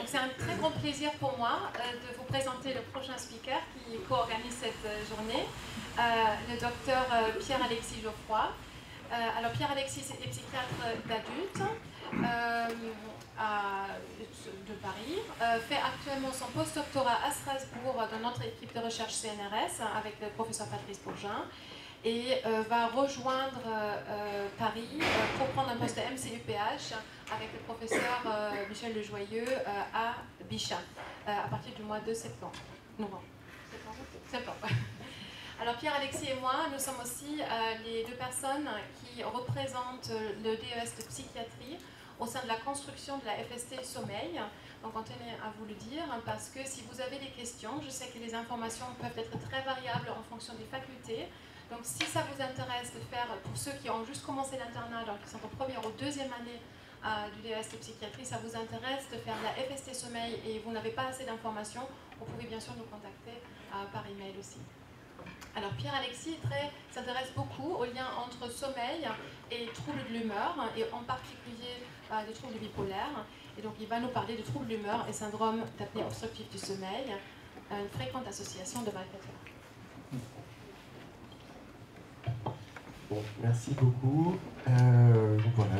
Donc c'est un très grand plaisir pour moi de vous présenter le prochain speaker qui co-organise cette journée, le docteur Pierre-Alexis Geoffroy. Alors Pierre-Alexis est psychiatre d'adultes de Paris, fait actuellement son post-doctorat à Strasbourg dans notre équipe de recherche CNRS avec le professeur Patrice Bourgin, et va rejoindre Paris pour prendre un poste de MCUPH avec le professeur Michel Lejoyeux à Bichat à partir du mois de septembre. Septembre. Alors Pierre-Alexis et moi, nous sommes aussi les deux personnes qui représentent le DES de psychiatrie au sein de la construction de la FST Sommeil. Donc on tenait à vous le dire parce que si vous avez des questions, je sais que les informations peuvent être très variables en fonction des facultés. Donc si ça vous intéresse de faire, pour ceux qui ont juste commencé l'internat, donc qui sont en première ou deuxième année du DES de psychiatrie, ça vous intéresse de faire la FST Sommeil et vous n'avez pas assez d'informations, vous pouvez bien sûr nous contacter par email aussi. Alors Pierre-Alexis s'intéresse beaucoup au lien entre sommeil et troubles de l'humeur, et en particulier des troubles bipolaires. Et donc il va nous parler de troubles de l'humeur et syndrome d'apnée obstructive du sommeil, une fréquente association de malfaiteurs. Bon, merci beaucoup. Donc voilà,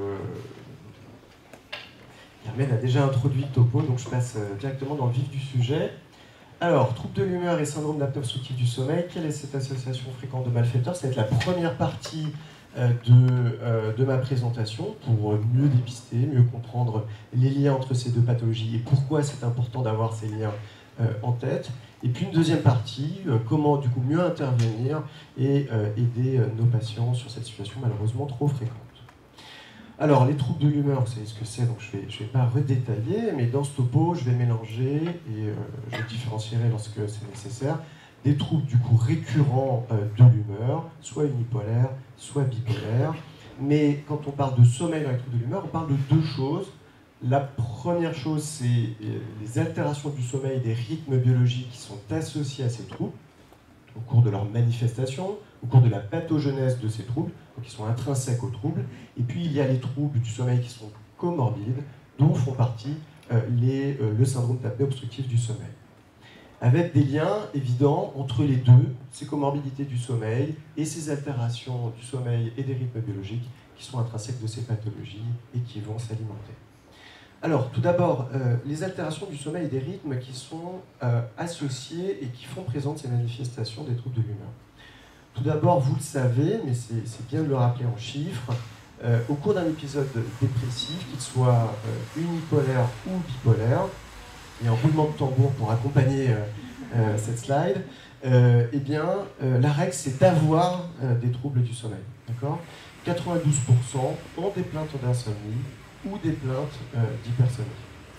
Carmen a déjà introduit le topo, donc je passe directement dans le vif du sujet. Alors, troubles de l'humeur et syndrome d'apnée obstructive du sommeil, quelle est cette association fréquente de malfaiteurs? Ça va être la première partie de ma présentation pour mieux dépister, mieux comprendre les liens entre ces deux pathologies et pourquoi c'est important d'avoir ces liens en tête. Et puis une deuxième partie, comment du coup mieux intervenir et aider nos patients sur cette situation malheureusement trop fréquente. Alors les troubles de l'humeur, vous savez ce que c'est, donc je vais pas redétailler, mais dans ce topo, je vais mélanger et je différencierai lorsque c'est nécessaire des troubles du coup récurrents de l'humeur, soit unipolaires, soit bipolaires. Mais quand on parle de sommeil dans les troubles de l'humeur, on parle de deux choses. La première chose, c'est les altérations du sommeil des rythmes biologiques qui sont associés à ces troubles, au cours de leur manifestation, au cours de la pathogenèse de ces troubles, donc qui sont intrinsèques aux troubles. Et puis il y a les troubles du sommeil qui sont comorbides, dont font partie le syndrome d'apnée obstructive du sommeil. Avec des liens évidents entre les deux, ces comorbidités du sommeil et ces altérations du sommeil et des rythmes biologiques qui sont intrinsèques de ces pathologies et qui vont s'alimenter. Alors, tout d'abord, les altérations du sommeil et des rythmes qui sont associées et qui font présente ces manifestations des troubles de l'humeur. Tout d'abord, vous le savez, mais c'est bien de le rappeler en chiffres, au cours d'un épisode dépressif, qu'il soit unipolaire ou bipolaire, et un roulement de tambour pour accompagner cette slide, eh bien, la règle, c'est d'avoir des troubles du sommeil. 92% ont des plaintes d'insomnie ou des plaintes d'hypersomnie.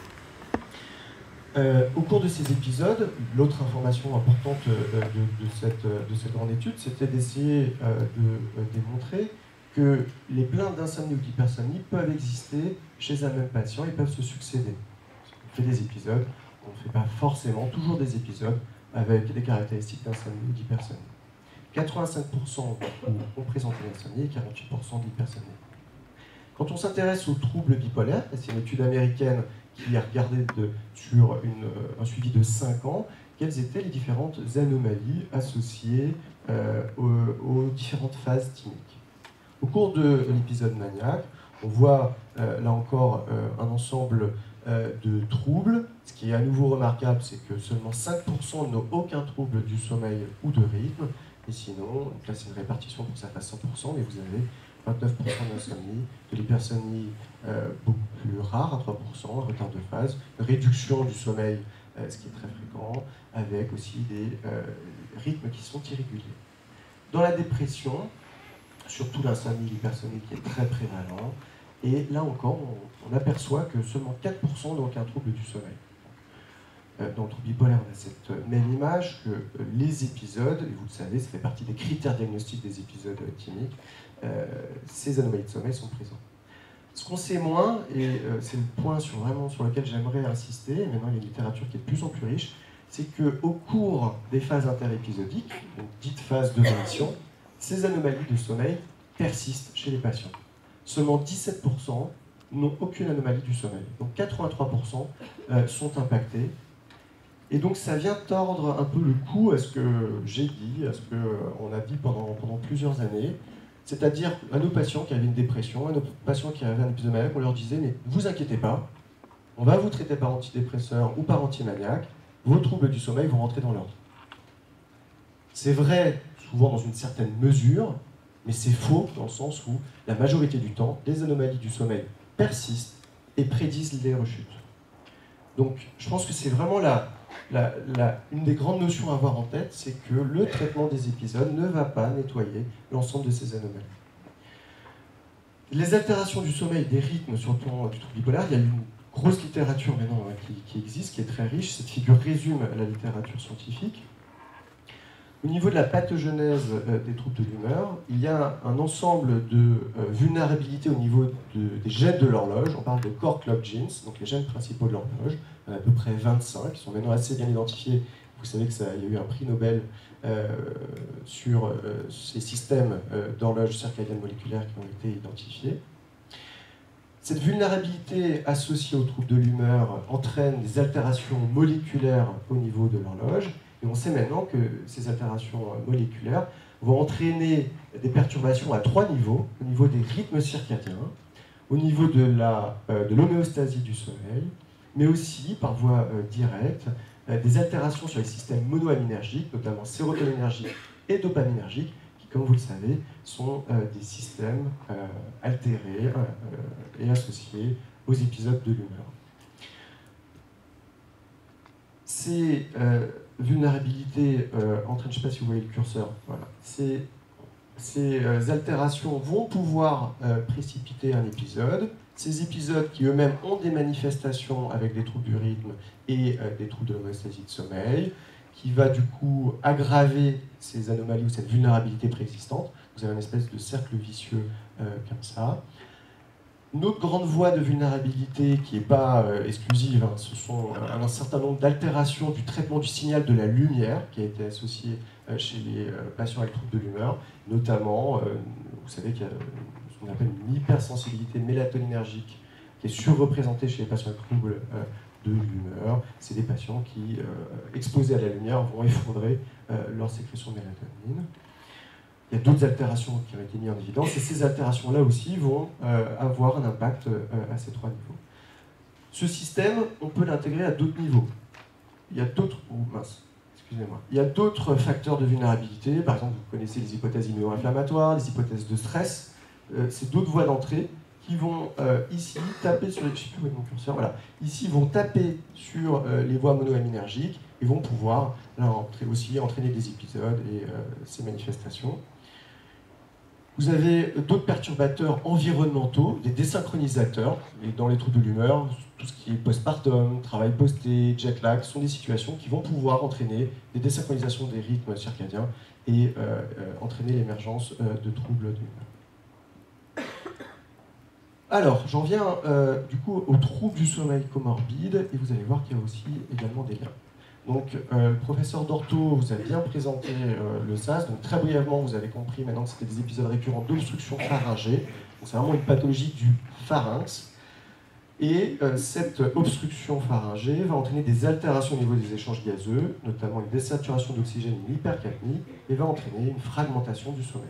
Au cours de ces épisodes, l'autre information importante de cette grande étude, c'était d'essayer de démontrer que les plaintes d'insomnie ou d'hypersomnie peuvent exister chez un même patient et peuvent se succéder. On fait des épisodes, on ne fait pas forcément toujours des épisodes avec des caractéristiques d'insomnie ou d'hypersomnie. 85% ont présenté l'insomnie et 48% d'hypersomnie. Quand on s'intéresse aux troubles bipolaires, c'est une étude américaine qui a regardé sur un suivi de 5 ans, quelles étaient les différentes anomalies associées aux différentes phases thymiques. Au cours de l'épisode maniaque, on voit là encore un ensemble de troubles. Ce qui est à nouveau remarquable, c'est que seulement 5% n'ont aucun trouble du sommeil ou de rythme. Et sinon, donc là c'est une répartition pour que ça fasse 100%, mais vous avez 29% d'insomnie, de l'hypersomnie beaucoup plus rare, à 3%, retard de phase, réduction du sommeil, ce qui est très fréquent, avec aussi des rythmes qui sont irréguliers. Dans la dépression, surtout l'insomnie, l'hypersomnie qui est très prévalent, et là encore, on aperçoit que seulement 4% n'ont aucun trouble du sommeil. Dans le trouble bipolaire, on a cette même image que les épisodes, et vous le savez, ça fait partie des critères diagnostiques des épisodes thymiques, ces anomalies de sommeil sont présentes. Ce qu'on sait moins, et c'est le point sur lequel j'aimerais insister, et maintenant il y a une littérature qui est de plus en plus riche, c'est qu'au cours des phases interépisodiques, donc dites phases de rémission, ces anomalies de sommeil persistent chez les patients. Seulement 17% n'ont aucune anomalie du sommeil. Donc 83% sont impactés. Et donc ça vient tordre un peu le cou à ce que j'ai dit, à ce qu'on a dit pendant plusieurs années. C'est-à-dire à nos patients qui avaient une dépression, à nos patients qui avaient un épisode maniaque, on leur disait, mais vous inquiétez pas, on va vous traiter par antidépresseur ou par antimaniaque, vos troubles du sommeil vont rentrer dans l'ordre. C'est vrai, souvent dans une certaine mesure, mais c'est faux dans le sens où la majorité du temps, les anomalies du sommeil persistent et prédisent les rechutes. Donc je pense que c'est vraiment une des grandes notions à avoir en tête, c'est que le traitement des épisodes ne va pas nettoyer l'ensemble de ces anomalies. Les altérations du sommeil, des rythmes sur le plan du trouble bipolaire, il y a une grosse littérature maintenant qui existe, qui est très riche. Cette figure résume la littérature scientifique. Au niveau de la pathogenèse des troubles de l'humeur, il y a un ensemble de vulnérabilités au niveau des gènes de l'horloge. On parle de core clock genes, donc les gènes principaux de l'horloge, à peu près 25, qui sont maintenant assez bien identifiés. Vous savez qu'il y a eu un prix Nobel sur ces systèmes d'horloge circadienne moléculaire qui ont été identifiés. Cette vulnérabilité associée aux troubles de l'humeur entraîne des altérations moléculaires au niveau de l'horloge. Et on sait maintenant que ces altérations moléculaires vont entraîner des perturbations à 3 niveaux, au niveau des rythmes circadiens, au niveau de l'homéostasie du sommeil, mais aussi, par voie directe, des altérations sur les systèmes monoaminergiques, notamment sérotoninergiques et dopaminergiques, qui, comme vous le savez, sont des systèmes altérés et associés aux épisodes de l'humeur. Ces vulnérabilités entraînent, je ne sais pas si vous voyez le curseur, voilà. Ces altérations vont pouvoir précipiter un épisode. Ces épisodes qui eux-mêmes ont des manifestations avec des troubles du rythme et des troubles de l'homéostasie de sommeil, qui va du coup aggraver ces anomalies ou cette vulnérabilité préexistante. Vous avez une espèce de cercle vicieux comme ça. Une autre grande voie de vulnérabilité qui n'est pas exclusive, hein, ce sont un certain nombre d'altérations du traitement du signal de la lumière qui a été associé chez les patients avec troubles de l'humeur, notamment, vous savez qu'il y a ce qu'on appelle une hypersensibilité mélatoninergique qui est surreprésentée chez les patients avec troubles de l'humeur. C'est des patients qui, exposés à la lumière, vont effondrer leur sécrétion de mélatonine. Il y a d'autres altérations qui ont été mises en évidence, et ces altérations-là aussi vont avoir un impact à ces 3 niveaux. Ce système, on peut l'intégrer à d'autres niveaux. Il y a d'autres... Il y a d'autres facteurs de vulnérabilité. Par exemple, vous connaissez les hypothèses immuno-inflammatoires, les hypothèses de stress. C'est d'autres voies d'entrée qui vont ici taper sur les... Je ne sais plus où est mon curseur, voilà. Ici, vont taper sur les voies monoaminergiques et vont pouvoir là, aussi entraîner des épisodes et ces manifestations. Vous avez d'autres perturbateurs environnementaux, des désynchronisateurs, et dans les troubles de l'humeur, tout ce qui est postpartum, travail posté, jet lag, sont des situations qui vont pouvoir entraîner des désynchronisations des rythmes circadiens et entraîner l'émergence de troubles de l'humeur. Alors, j'en viens du coup aux troubles du sommeil comorbide, et vous allez voir qu'il y a aussi également des liens. Donc, le professeur Dorto vous a bien présenté le SAS. Donc, très brièvement, vous avez compris maintenant que c'était des épisodes récurrents d'obstruction pharyngée. C'est vraiment une pathologie du pharynx. Et cette obstruction pharyngée va entraîner des altérations au niveau des échanges gazeux, notamment une désaturation d'oxygène et une hypercapnie, et va entraîner une fragmentation du sommeil.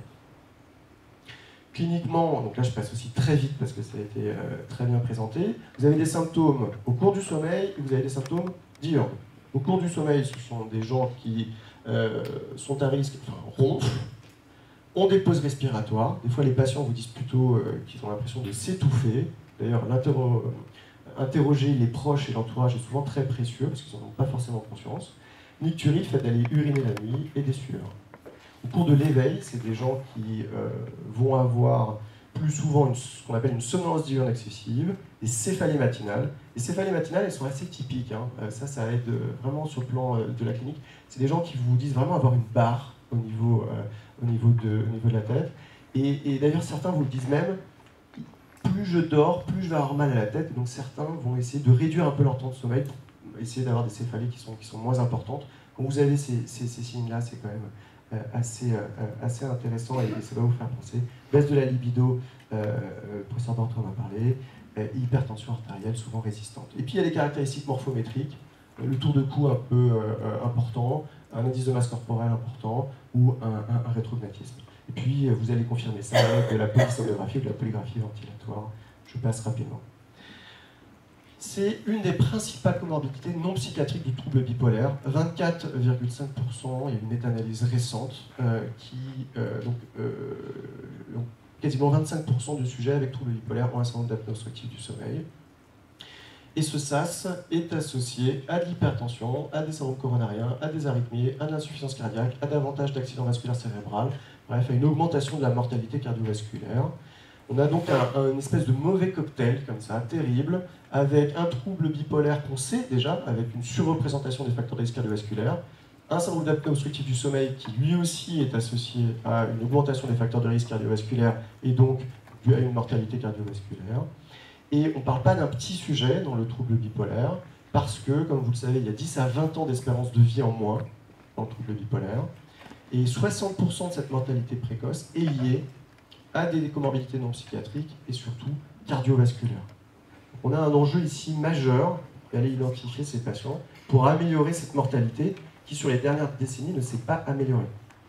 Cliniquement, donc là je passe aussi très vite parce que ça a été très bien présenté, vous avez des symptômes au cours du sommeil et vous avez des symptômes diurnes. Au cours du sommeil, ce sont des gens qui sont à risque, ronflent, ont des pauses respiratoires. Des fois, les patients vous disent plutôt qu'ils ont l'impression de s'étouffer. D'ailleurs, interroger les proches et l'entourage est souvent très précieux parce qu'ils n'en ont pas forcément conscience. Nicturie, le fait d'aller uriner la nuit et des sueurs. Au cours de l'éveil, c'est des gens qui vont avoir plus souvent ce qu'on appelle une somnolence diurne excessive, des céphalées matinales. Les céphalées matinales, elles sont assez typiques. Hein. Ça aide vraiment sur le plan de la clinique. C'est des gens qui vous disent vraiment avoir une barre au niveau de la tête. Et d'ailleurs, certains vous le disent même, plus je dors, plus je vais avoir mal à la tête. Et donc certains vont essayer de réduire un peu leur temps de sommeil pour essayer d'avoir des céphalées qui sont moins importantes. Quand vous avez ces signes-là, c'est quand même assez intéressant et ça va vous faire penser. Baisse de la libido, le professeur Borto en a parlé, hypertension artérielle souvent résistante. Et puis il y a les caractéristiques morphométriques, le tour de cou un peu important, un indice de masse corporelle important ou un rétrognatisme. Et puis vous allez confirmer ça avec de la polysomnographie ou de la polygraphie ventilatoire. Je passe rapidement. C'est une des principales comorbidités non psychiatriques du trouble bipolaire, 24,5%. Il y a une méta-analyse récente donc, quasiment 25% de sujets avec trouble bipolaire ont un syndrome d'apnée obstructive du sommeil. Et ce SAS est associé à de l'hypertension, à des syndromes coronariens, à des arythmies, à de l'insuffisance cardiaque, à davantage d'accidents vasculaires cérébraux, bref, à une augmentation de la mortalité cardiovasculaire. On a donc une espèce de mauvais cocktail, comme ça, terrible, avec un trouble bipolaire qu'on sait déjà, avec une surreprésentation des facteurs de risque cardiovasculaire, un syndrome d'apnée obstructive du sommeil qui lui aussi est associé à une augmentation des facteurs de risque cardiovasculaire et donc dû à une mortalité cardiovasculaire. Et on ne parle pas d'un petit sujet dans le trouble bipolaire, parce que, comme vous le savez, il y a 10 à 20 ans d'espérance de vie en moins dans le trouble bipolaire, et 60% de cette mortalité précoce est liée à des comorbidités non psychiatriques et surtout cardiovasculaires. Donc on a un enjeu ici majeur d'aller identifier ces patients pour améliorer cette mortalité qui, sur les dernières décennies, ne s'est pas améliorée.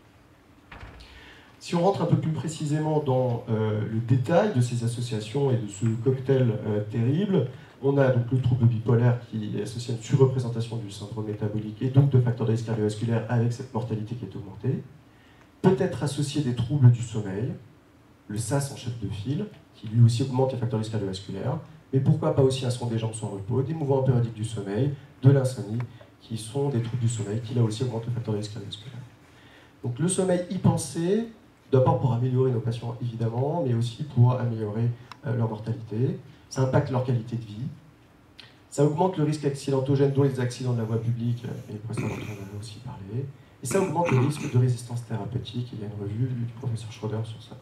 Si on rentre un peu plus précisément dans le détail de ces associations et de ce cocktail terrible, on a donc le trouble bipolaire qui est associé à une surreprésentation du syndrome métabolique et donc de facteurs de risque cardiovasculaire avec cette mortalité qui est augmentée. Peut-être associé des troubles du sommeil, le SAS en chef de file, qui lui aussi augmente les facteurs de risque cardiovasculaire, mais pourquoi pas aussi un syndrome des jambes sans repos, des mouvements périodiques du sommeil, de l'insomnie, qui sont des troubles du sommeil, qui là aussi augmentent le facteur de risque cardiovasculaire. Donc le sommeil y penser, d'abord pour améliorer nos patients évidemment, mais aussi pour améliorer leur mortalité. Ça impacte leur qualité de vie. Ça augmente le risque accidentogène, dont les accidents de la voie publique, et le professeur Borto en avait aussi parlé. Et ça augmente le risque de résistance thérapeutique. Il y a une revue du professeur Schroeder sur ça.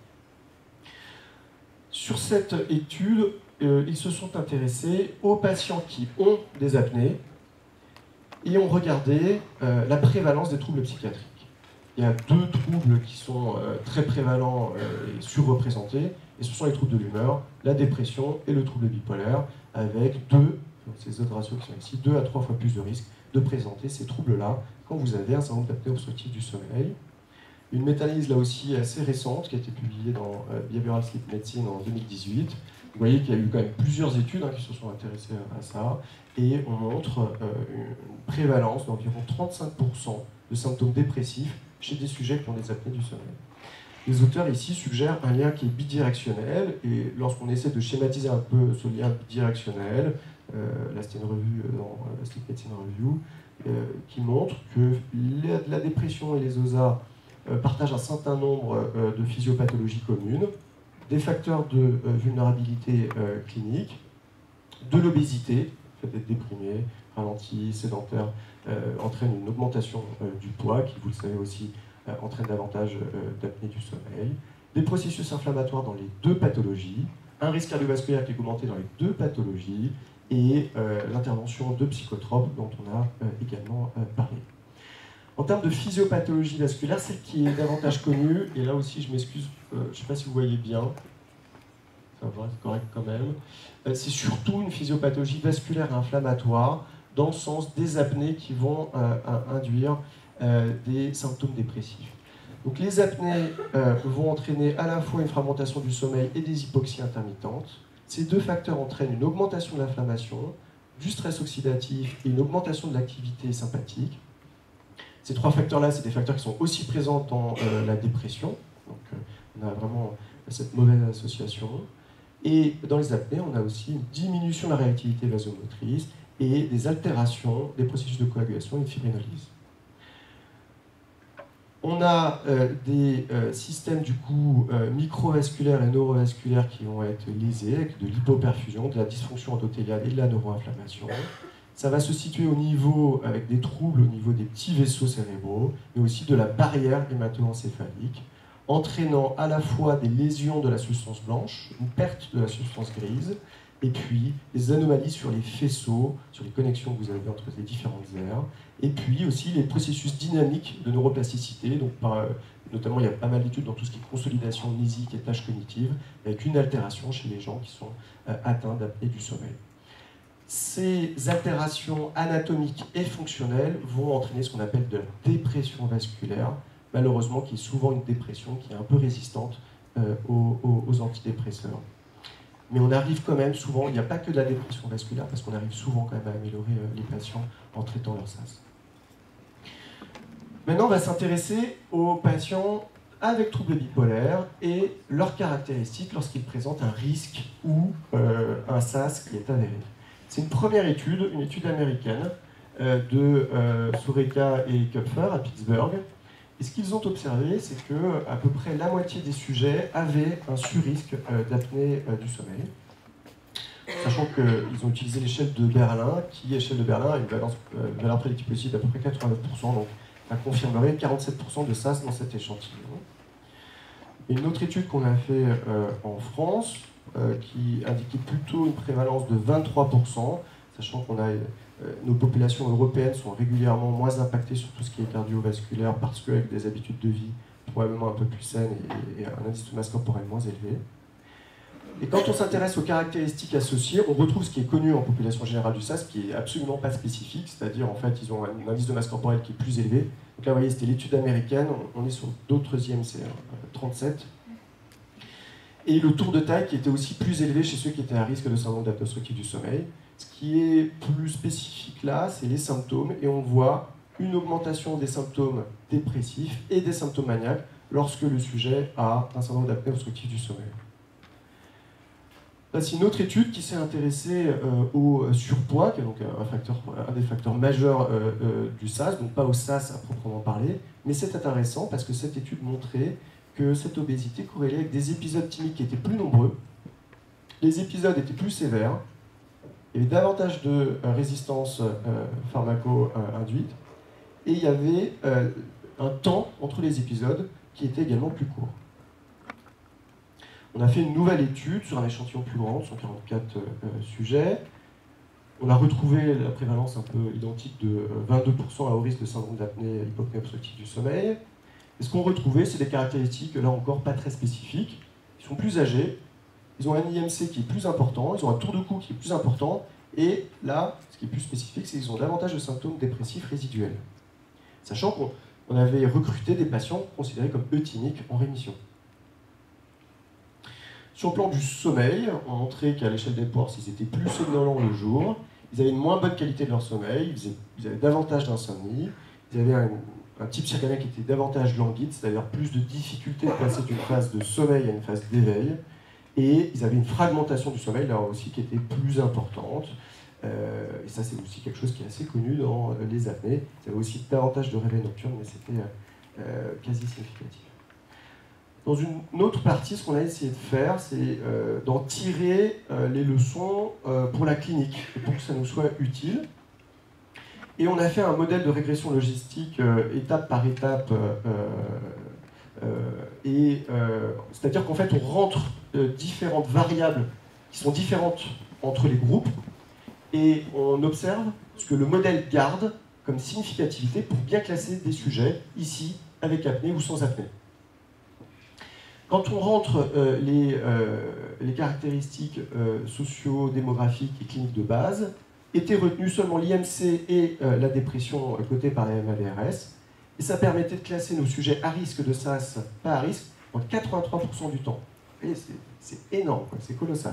Sur cette étude, ils se sont intéressés aux patients qui ont des apnées et ont regardé la prévalence des troubles psychiatriques. Il y a deux troubles qui sont très prévalents et surreprésentés, et ce sont les troubles de l'humeur, la dépression et le trouble bipolaire, avec ces autres ratios qui sont ici, 2 à 3 fois plus de risque de présenter ces troubles-là quand vous avez un syndrome d'apnée obstructive du sommeil. Une méta-analyse là aussi assez récente qui a été publiée dans Behavioral Sleep Medicine en 2018. Vous voyez qu'il y a eu quand même plusieurs études qui se sont intéressées à ça, et on montre une prévalence d'environ 35% de symptômes dépressifs chez des sujets qui ont des apnées du sommeil. Les auteurs ici suggèrent un lien qui est bidirectionnel, et lorsqu'on essaie de schématiser un peu ce lien bidirectionnel, là c'était une revue dans la Sleep Medicine Review, qui montre que la dépression et les OSA partagent un certain nombre de physiopathologies communes, des facteurs de vulnérabilité clinique, de l'obésité, le fait d'être déprimé, ralenti, sédentaire, entraîne une augmentation du poids, qui, vous le savez aussi, entraîne davantage d'apnée du sommeil, des processus inflammatoires dans les deux pathologies, un risque cardiovasculaire qui est augmenté dans les deux pathologies, et l'intervention de psychotropes dont on a également parlé. En termes de physiopathologie vasculaire, celle qui est davantage connue, et là aussi je m'excuse, je ne sais pas si vous voyez bien, ça va, c'est correct quand même, c'est surtout une physiopathologie vasculaire inflammatoire, dans le sens des apnées qui vont induire des symptômes dépressifs. Donc les apnées vont entraîner à la fois une fragmentation du sommeil et des hypoxies intermittentes. Ces deux facteurs entraînent une augmentation de l'inflammation, du stress oxydatif et une augmentation de l'activité sympathique. Ces trois facteurs-là, c'est des facteurs qui sont aussi présents dans la dépression. Donc on a vraiment cette mauvaise association. Et dans les apnées, on a aussi une diminution de la réactivité vasomotrice et des altérations des processus de coagulation et de fibrinolyse. On a des systèmes du coup microvasculaires et neurovasculaires qui vont être lésés avec de l'hypoperfusion, de la dysfonction endothéliale et de la neuroinflammation. Ça va se situer au niveau, avec des troubles au niveau des petits vaisseaux cérébraux, mais aussi de la barrière hémato-encéphalique, entraînant à la fois des lésions de la substance blanche, une perte de la substance grise, et puis les anomalies sur les faisceaux, sur les connexions que vous avez entre les différentes aires, et puis aussi les processus dynamiques de neuroplasticité, donc notamment il y a pas mal d'études dans tout ce qui est consolidation mnésique et tâches cognitives, avec une altération chez les gens qui sont atteints d'apnée du sommeil. Ces altérations anatomiques et fonctionnelles vont entraîner ce qu'on appelle de la dépression vasculaire, malheureusement qui est souvent une dépression qui est un peu résistante aux antidépresseurs. Mais on arrive quand même souvent, il n'y a pas que de la dépression vasculaire, parce qu'on arrive souvent quand même à améliorer les patients en traitant leur SAS. Maintenant, on va s'intéresser aux patients avec troubles bipolaires et leurs caractéristiques lorsqu'ils présentent un risque ou un SAS qui est avéré. C'est une première étude, une étude américaine de Sureka et Kupfer à Pittsburgh. Et ce qu'ils ont observé, c'est qu'à peu près la moitié des sujets avaient un surrisque d'apnée du sommeil. Sachant qu'ils ont utilisé l'échelle de Berlin, qui, échelle de Berlin, a une valeur prédictive possible d'à peu près 89%, donc ça confirmerait 47% de SAS dans cet échantillon. Et une autre étude qu'on a fait en France, qui indiquait plutôt une prévalence de 23%, sachant qu'on a nos populations européennes sont régulièrement moins impactées sur tout ce qui est cardiovasculaire parce qu'avec des habitudes de vie probablement un peu plus saines et un indice de masse corporelle moins élevé. Et quand on s'intéresse aux caractéristiques associées, on retrouve ce qui est connu en population générale du SAS, qui est absolument pas spécifique, c'est-à-dire en fait ils ont un indice de masse corporelle qui est plus élevé. Donc là vous voyez c'était l'étude américaine, on est sur d'autres IMC, 37. Et le tour de taille qui était aussi plus élevé chez ceux qui étaient à risque de syndrome d'apnée obstructive du sommeil. Ce qui est plus spécifique là, c'est les symptômes, et on voit une augmentation des symptômes dépressifs et des symptômes maniaques lorsque le sujet a un syndrome d'apnée obstructive du sommeil. Là, c'est une autre étude qui s'est intéressée au surpoids, qui est donc un des facteurs majeurs du SAS, donc pas au SAS à proprement parler, mais c'est intéressant parce que cette étude montrait que cette obésité corrélait avec des épisodes thymiques qui étaient plus nombreux, les épisodes étaient plus sévères, il y avait davantage de résistance pharmaco-induite, et il y avait un temps entre les épisodes qui était également plus court. On a fait une nouvelle étude sur un échantillon plus grand, 144 sujets. On a retrouvé la prévalence un peu identique de 22% à haut risque de syndrome d'apnée hypopnée obstructive du sommeil. Et ce qu'on retrouvait, c'est des caractéristiques, là encore, pas très spécifiques. Ils sont plus âgés, ils ont un IMC qui est plus important, ils ont un tour de cou qui est plus important, et là, ce qui est plus spécifique, c'est qu'ils ont davantage de symptômes dépressifs résiduels. Sachant qu'on avait recruté des patients considérés comme euthymiques en rémission. Sur le plan du sommeil, on montrait qu'à l'échelle des Epworth, ils étaient plus somnolents le jour, ils avaient une moins bonne qualité de leur sommeil, ils avaient davantage d'insomnie, ils avaient un type circadien qui était davantage languide, c'est-à-dire plus de difficulté de passer d'une phase de sommeil à une phase d'éveil, et ils avaient une fragmentation du sommeil là aussi qui était plus importante, et ça c'est aussi quelque chose qui est assez connu dans les apnées. Ils avaient aussi davantage de réveils nocturnes, mais c'était quasi significatif. Dans une autre partie, ce qu'on a essayé de faire, c'est d'en tirer les leçons pour la clinique, et pour que ça nous soit utile. Et on a fait un modèle de régression logistique étape par étape, c'est-à-dire qu'en fait on rentre différentes variables qui sont différentes entre les groupes, et on observe ce que le modèle garde comme significativité pour bien classer des sujets, ici, avec apnée ou sans apnée. Quand on rentre les caractéristiques socio-démographiques et cliniques de base, étaient retenus seulement l'IMC et la dépression cotée par la MADRS, et ça permettait de classer nos sujets à risque de SAS, pas à risque, en 83% du temps. Et c'est énorme, c'est colossal.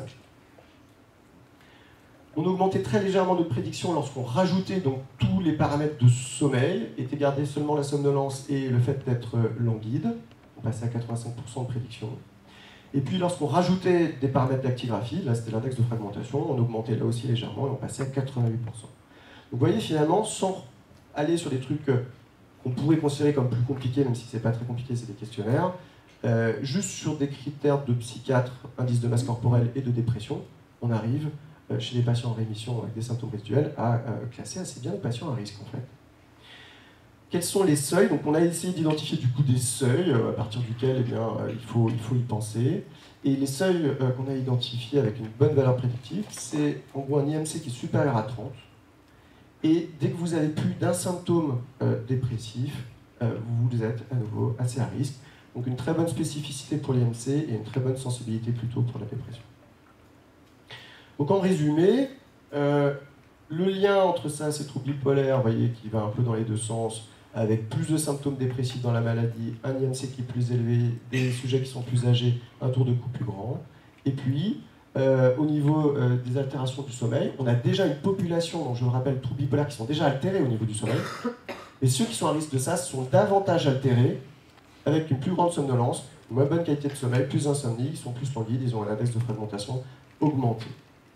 On augmentait très légèrement notre prédiction lorsqu'on rajoutait donc tous les paramètres de sommeil, était gardé seulement la somnolence et le fait d'être languide. On passait à 85% de prédiction. Et puis lorsqu'on rajoutait des paramètres d'actigraphie, là c'était l'index de fragmentation, on augmentait là aussi légèrement et on passait à 88%. Donc vous voyez finalement, sans aller sur des trucs qu'on pourrait considérer comme plus compliqués, même si c'est pas très compliqué, c'est des questionnaires, juste sur des critères de psychiatre, indice de masse corporelle et de dépression, on arrive chez les patients en rémission avec des symptômes résiduels à classer assez bien les patients à risque en fait. Quels sont les seuils? Donc on a essayé d'identifier du coup des seuils à partir duquel eh bien, il faut y penser. Et les seuils qu'on a identifiés avec une bonne valeur prédictive, c'est en gros un IMC qui est supérieur à 30. Et dès que vous avez plus d'un symptôme dépressif, vous êtes à nouveau assez à risque. Donc une très bonne spécificité pour l'IMC et une très bonne sensibilité plutôt pour la dépression. Donc en résumé, le lien entre ça, ces troubles bipolaires, vous voyez, qui va un peu dans les deux sens, avec plus de symptômes dépressifs dans la maladie, un IMC qui est plus élevé, des sujets qui sont plus âgés, un tour de cou plus grand. Et puis, au niveau des altérations du sommeil, on a déjà une population, donc je le rappelle, troubles bipolaires qui sont déjà altérés au niveau du sommeil. Et ceux qui sont à risque de ça sont davantage altérés, avec une plus grande somnolence, une moins bonne qualité de sommeil, plus d'insomnie, ils sont plus languides, ils ont un index de fragmentation augmenté.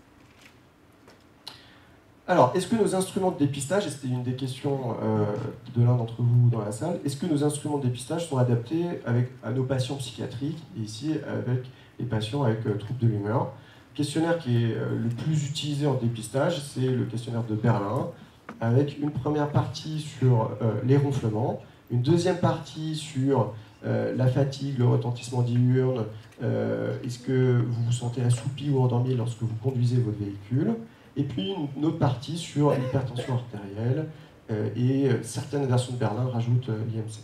Alors, est-ce que nos instruments de dépistage, et c'était une des questions de l'un d'entre vous dans la salle, est-ce que nos instruments de dépistage sont adaptés à nos patients psychiatriques, et ici avec les patients avec troubles de l'humeur? Le questionnaire qui est le plus utilisé en dépistage, c'est le questionnaire de Berlin, avec une première partie sur les ronflements, une deuxième partie sur la fatigue, le retentissement diurne, est-ce que vous vous sentez assoupi ou endormi lorsque vous conduisez votre véhicule, et puis une autre partie sur l'hypertension artérielle, et certaines versions de Berlin rajoutent l'IMC.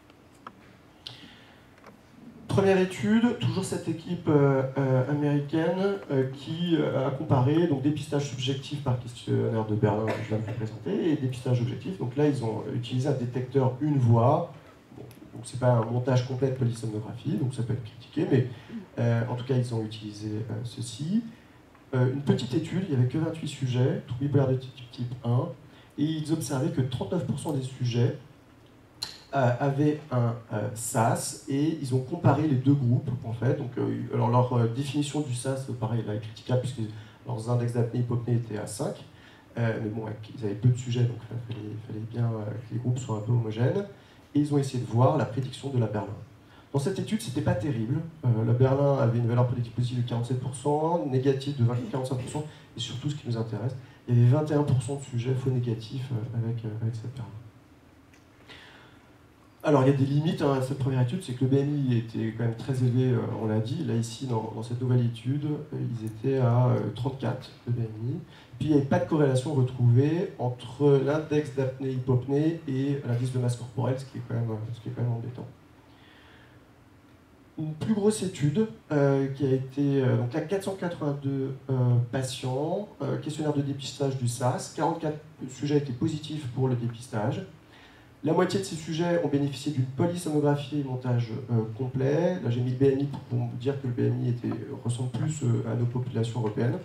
Première étude, toujours cette équipe américaine qui a comparé donc, dépistage subjectif par questionnaire de Berlin que je viens de vous présenter et dépistage objectif. Donc là, ils ont utilisé un détecteur une voix. Bon, donc c'est pas un montage complet de polysomnographie, donc ça peut être critiqué, mais en tout cas, ils ont utilisé ceci. Une petite étude, il n'y avait que 28 sujets, troubles bipolaires de type 1, et ils observaient que 39% des sujets avaient un SAS, et ils ont comparé les deux groupes, en fait. Donc, alors leur définition du SAS, pareil, là, est critiquable, puisque leurs index d'apnée-hypopnée étaient à 5, mais bon, ils avaient peu de sujets, donc il fallait bien que les groupes soient un peu homogènes, et ils ont essayé de voir la prédiction de la Berlin. Dans cette étude, c'était pas terrible. La Berlin avait une valeur prédictive positive de 47%, négative de 45%, et surtout, ce qui nous intéresse, il y avait 21% de sujets faux négatifs avec cette Berlin. Alors, il y a des limites à cette première étude, c'est que le BMI était quand même très élevé, on l'a dit. Là, ici, dans cette nouvelle étude, ils étaient à 34 de BMI. Puis, il n'y avait pas de corrélation retrouvée entre l'index d'apnée-hypopnée et l'indice de masse corporelle, ce qui est quand même embêtant. Une plus grosse étude qui a été, donc là, 482 patients, questionnaire de dépistage du SAS, 44 sujets étaient positifs pour le dépistage. La moitié de ces sujets ont bénéficié d'une polysomnographie et montage complet. Là, j'ai mis le BMI pour vous dire que le BMI ressemble plus à nos populations européennes.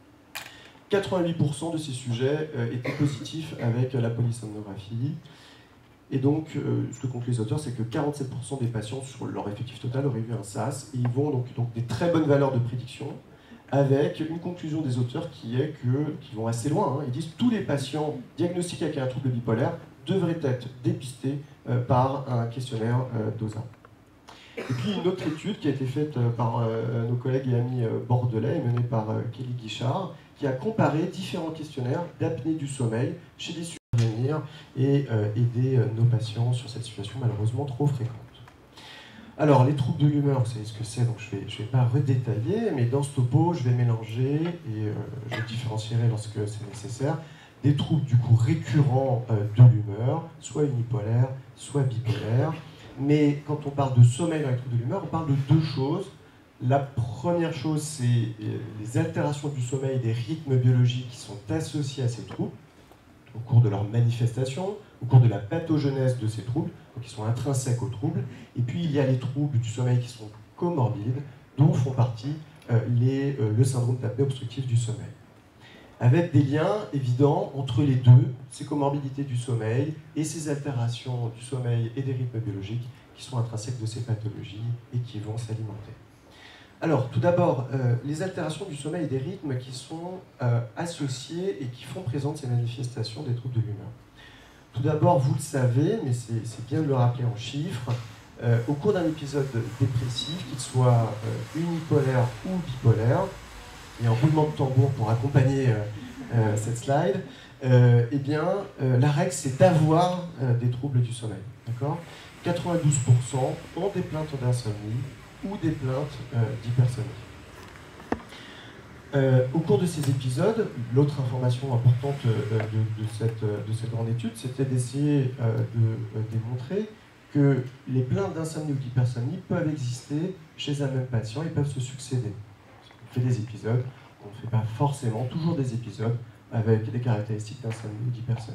88% de ces sujets étaient positifs avec la polysomnographie. Et donc, ce que concluent les auteurs, c'est que 47% des patients sur leur effectif total auraient vu un SAS, et ils vont donc des très bonnes valeurs de prédiction, avec une conclusion des auteurs qui vont assez loin. Hein. Ils disent que tous les patients diagnostiqués avec un trouble bipolaire devraient être dépistés par un questionnaire DOSA. Et puis une autre étude qui a été faite par nos collègues et amis bordelais, et menée par Kelly Guichard, qui a comparé différents questionnaires d'apnée du sommeil chez des sujets à venir et aider nos patients sur cette situation malheureusement trop fréquente. Alors, les troubles de l'humeur, vous savez ce que c'est, donc je vais pas redétailler, mais dans ce topo, je vais mélanger et je différencierai lorsque c'est nécessaire des troubles du coup récurrents de l'humeur, soit unipolaires, soit bipolaires. Mais quand on parle de sommeil dans les troubles de l'humeur, on parle de deux choses. La première chose, c'est les altérations du sommeil des rythmes biologiques qui sont associés à ces troubles, au cours de leur manifestation, au cours de la pathogenèse de ces troubles, donc qui sont intrinsèques aux troubles. Et puis il y a les troubles du sommeil qui sont comorbides, dont font partie le syndrome d'apnée obstructive du sommeil. Avec des liens évidents entre les deux, ces comorbidités du sommeil et ces altérations du sommeil et des rythmes biologiques qui sont intrinsèques de ces pathologies et qui vont s'alimenter. Alors, tout d'abord, les altérations du sommeil et des rythmes qui sont associées et qui font présente ces manifestations des troubles de l'humeur. Tout d'abord, vous le savez, mais c'est bien de le rappeler en chiffres, au cours d'un épisode dépressif, qu'il soit unipolaire ou bipolaire, et un roulement de tambour pour accompagner cette slide, la règle c'est d'avoir des troubles du sommeil. 92% ont des plaintes d'insomnie ou des plaintes d'hypersomnie. Au cours de ces épisodes, l'autre information importante de cette grande étude, c'était d'essayer de démontrer que les plaintes d'insomnie ou d'hypersomnie peuvent exister chez un même patient et peuvent se succéder. On fait des épisodes, on ne fait pas forcément toujours des épisodes avec des caractéristiques d'insomnie ou d'hypersomnie.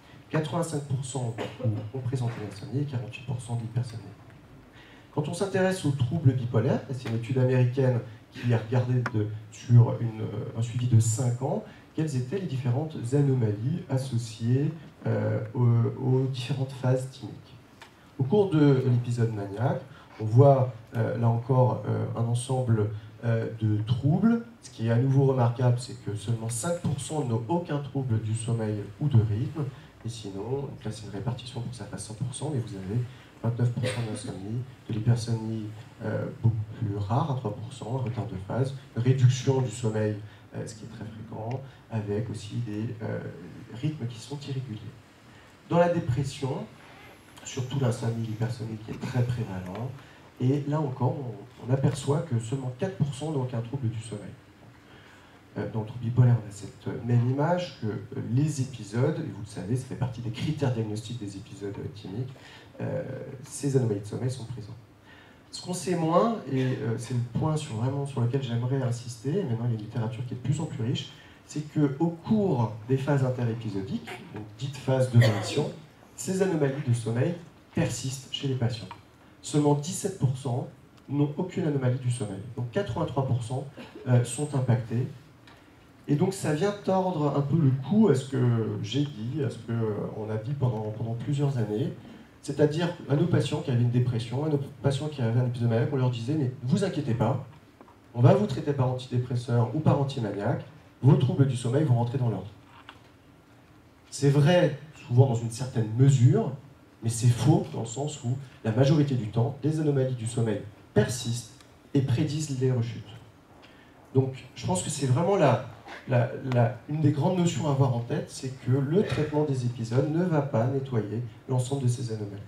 85% ont présenté l'insomnie et 48% d'hypersomnie. Quand on s'intéresse aux troubles bipolaires, c'est une étude américaine qui a regardé sur un suivi de 5 ans, quelles étaient les différentes anomalies associées aux différentes phases thymiques. Au cours de l'épisode maniaque, on voit là encore un ensemble de troubles. Ce qui est à nouveau remarquable, c'est que seulement 5% n'ont aucun trouble du sommeil ou de rythme. Et sinon, donc là c'est une répartition pour que ça fasse 100%, mais vous avez 29% d'insomnie, de l'hypersomnie beaucoup plus rare, à 3%, retard de phase, réduction du sommeil, ce qui est très fréquent, avec aussi des rythmes qui sont irréguliers. Dans la dépression, surtout l'insomnie, l'hypersomnie qui est très prévalent, et là encore, on aperçoit que seulement 4% n'ont aucun trouble du sommeil. Dans le trouble bipolaire, on a cette même image que les épisodes, et vous le savez, ça fait partie des critères diagnostiques des épisodes thymiques, ces anomalies de sommeil sont présentes. Ce qu'on sait moins, et c'est le point sur lequel j'aimerais insister, et maintenant il y a une littérature qui est de plus en plus riche, c'est qu'au cours des phases interépisodiques, donc dites phases de rémission, ces anomalies de sommeil persistent chez les patients. Seulement 17% n'ont aucune anomalie du sommeil. Donc 83% sont impactés. Et donc ça vient tordre un peu le cou à ce que j'ai dit, à ce qu'on a dit pendant plusieurs années. C'est-à-dire à nos patients qui avaient une dépression, à nos patients qui avaient un épisode maniaque, on leur disait « mais ne vous inquiétez pas, on va vous traiter par antidépresseur ou par antimaniaque, vos troubles du sommeil vont rentrer dans l'ordre. » C'est vrai, souvent dans une certaine mesure, mais c'est faux dans le sens où la majorité du temps, les anomalies du sommeil persistent et prédisent les rechutes. Donc je pense que c'est vraiment une des grandes notions à avoir en tête, c'est que le traitement des épisodes ne va pas nettoyer l'ensemble de ces anomalies.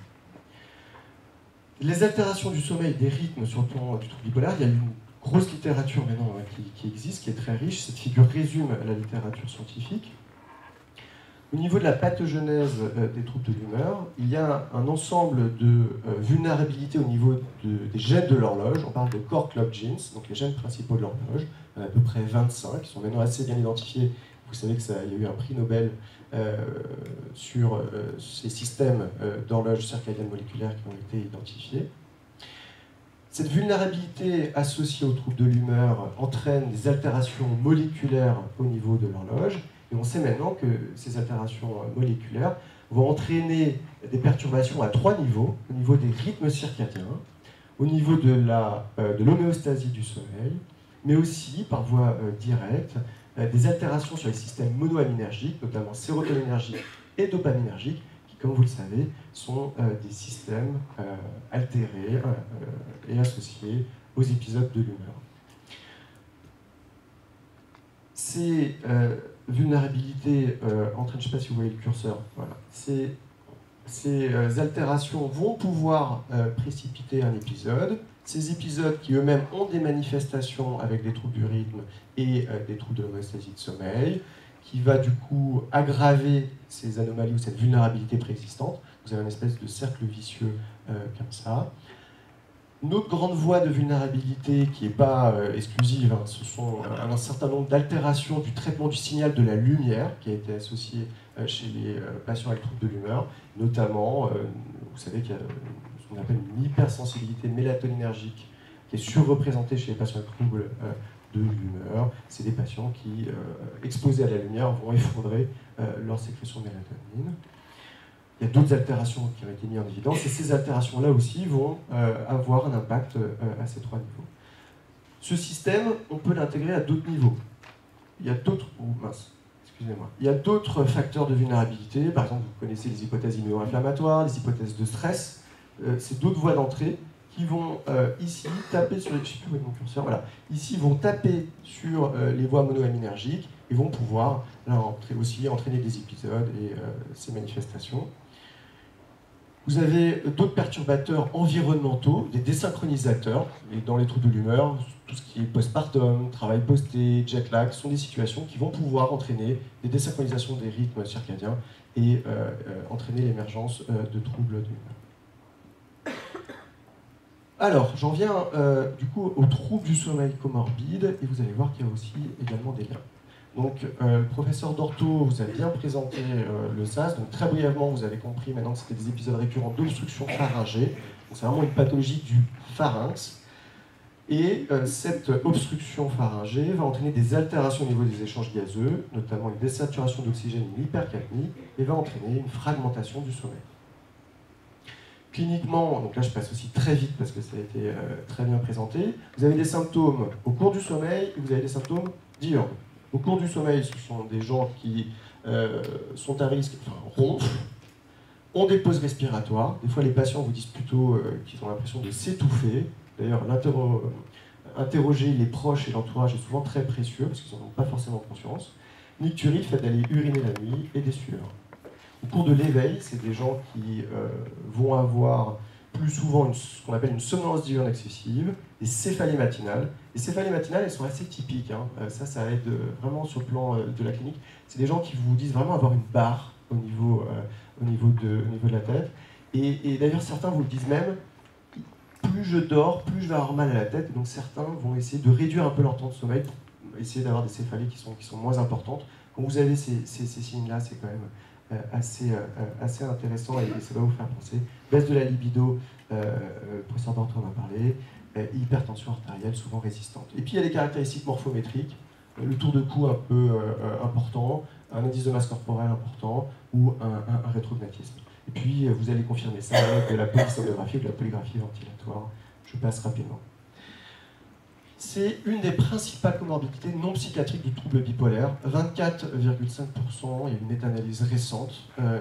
Les altérations du sommeil, des rythmes sur le plan du trouble bipolaire, il y a une grosse littérature maintenant qui existe, qui est très riche. Cette figure résume la littérature scientifique. Au niveau de la pathogenèse des troubles de l'humeur, il y a un ensemble de vulnérabilités au niveau des gènes de l'horloge. On parle de core clock genes, donc les gènes principaux de l'horloge. Il y en a à peu près 25, qui sont maintenant assez bien identifiés. Vous savez qu'il y a eu un prix Nobel sur ces systèmes d'horloge circadienne moléculaire qui ont été identifiés. Cette vulnérabilité associée aux troubles de l'humeur entraîne des altérations moléculaires au niveau de l'horloge. Et on sait maintenant que ces altérations moléculaires vont entraîner des perturbations à 3 niveaux, au niveau des rythmes circadiens, au niveau de l'homéostasie du sommeil, mais aussi, par voie directe, des altérations sur les systèmes monoaminergiques, notamment sérotoninergiques et dopaminergiques, qui, comme vous le savez, sont des systèmes altérés et associés aux épisodes de l'humeur. Ces vulnérabilités entraînent, je ne sais pas si vous voyez le curseur, voilà. Ces altérations vont pouvoir précipiter un épisode. Ces épisodes qui eux-mêmes ont des manifestations avec des troubles du rythme et des troubles de l'homéostasie de sommeil, qui va du coup aggraver ces anomalies ou cette vulnérabilité préexistante. Vous avez une espèce de cercle vicieux comme ça. Une autre grande voie de vulnérabilité qui n'est pas exclusive, hein, ce sont un certain nombre d'altérations du traitement du signal de la lumière qui a été associé chez les patients avec troubles de l'humeur, notamment, vous savez qu'il y a ce qu'on appelle une hypersensibilité mélatoninergique qui est surreprésentée chez les patients avec troubles de l'humeur. C'est des patients qui, exposés à la lumière, vont effondrer leur sécrétion de mélatonine. Il y a d'autres altérations qui ont été mises en évidence, et ces altérations-là aussi vont avoir un impact à ces 3 niveaux. Ce système, on peut l'intégrer à d'autres niveaux. Il y a d'autres... Il y a d'autres facteurs de vulnérabilité. Par exemple, vous connaissez les hypothèses immuno-inflammatoires, les hypothèses de stress. C'est d'autres voies d'entrée qui vont ici taper sur les... Je ne sais plus où est mon curseur, voilà. Ici, vont taper sur les voies monoaminergiques et vont pouvoir là, aussi entraîner des épisodes et ces manifestations. Vous avez d'autres perturbateurs environnementaux, des désynchronisateurs, et dans les troubles de l'humeur, tout ce qui est postpartum, travail posté, jet lag, sont des situations qui vont pouvoir entraîner des désynchronisations des rythmes circadiens et entraîner l'émergence de troubles de l'humeur. Alors, j'en viens du coup aux troubles du sommeil comorbides, et vous allez voir qu'il y a aussi également des liens. Donc, le professeur Dorto vous a bien présenté le SAS. Donc, très brièvement, vous avez compris maintenant que c'était des épisodes récurrents d'obstruction pharyngée. Donc, c'est vraiment une pathologie du pharynx. Et cette obstruction pharyngée va entraîner des altérations au niveau des échanges gazeux, notamment une désaturation d'oxygène et une hypercapnie, et va entraîner une fragmentation du sommeil. Cliniquement, donc là je passe aussi très vite parce que ça a été très bien présenté, vous avez des symptômes au cours du sommeil et vous avez des symptômes diurnes. Au cours du sommeil, ce sont des gens qui sont à risque, enfin ronflent, ont des pauses respiratoires. Des fois, les patients vous disent plutôt qu'ils ont l'impression de s'étouffer. D'ailleurs, interroger les proches et l'entourage est souvent très précieux parce qu'ils n'en ont pas forcément conscience. Nicturie, le fait d'aller uriner la nuit et des sueurs. Au cours de l'éveil, c'est des gens qui vont avoir plus souvent ce qu'on appelle une somnolence diurne excessive, des céphalées matinales. Les céphalées matinales, elles sont assez typiques. Ça aide vraiment sur le plan de la clinique. C'est des gens qui vous disent vraiment avoir une barre au niveau de la tête. Et d'ailleurs, certains vous le disent même, plus je dors, plus je vais avoir mal à la tête. Et donc certains vont essayer de réduire un peu leur temps de sommeil pour essayer d'avoir des céphalées qui sont moins importantes. Quand vous avez ces signes-là, c'est quand même assez intéressant et ça va vous faire penser. Baisse de la libido, le professeur Dorto en a parlé, hypertension artérielle souvent résistante. Et puis il y a des caractéristiques morphométriques, le tour de cou un peu important, un indice de masse corporelle important ou un rétrognatisme. Et puis vous allez confirmer ça avec de la polysomnographie ou de la polygraphie ventilatoire. Je passe rapidement. C'est une des principales comorbidités non psychiatriques du trouble bipolaire, 24,5%. Il y a une méta-analyse récente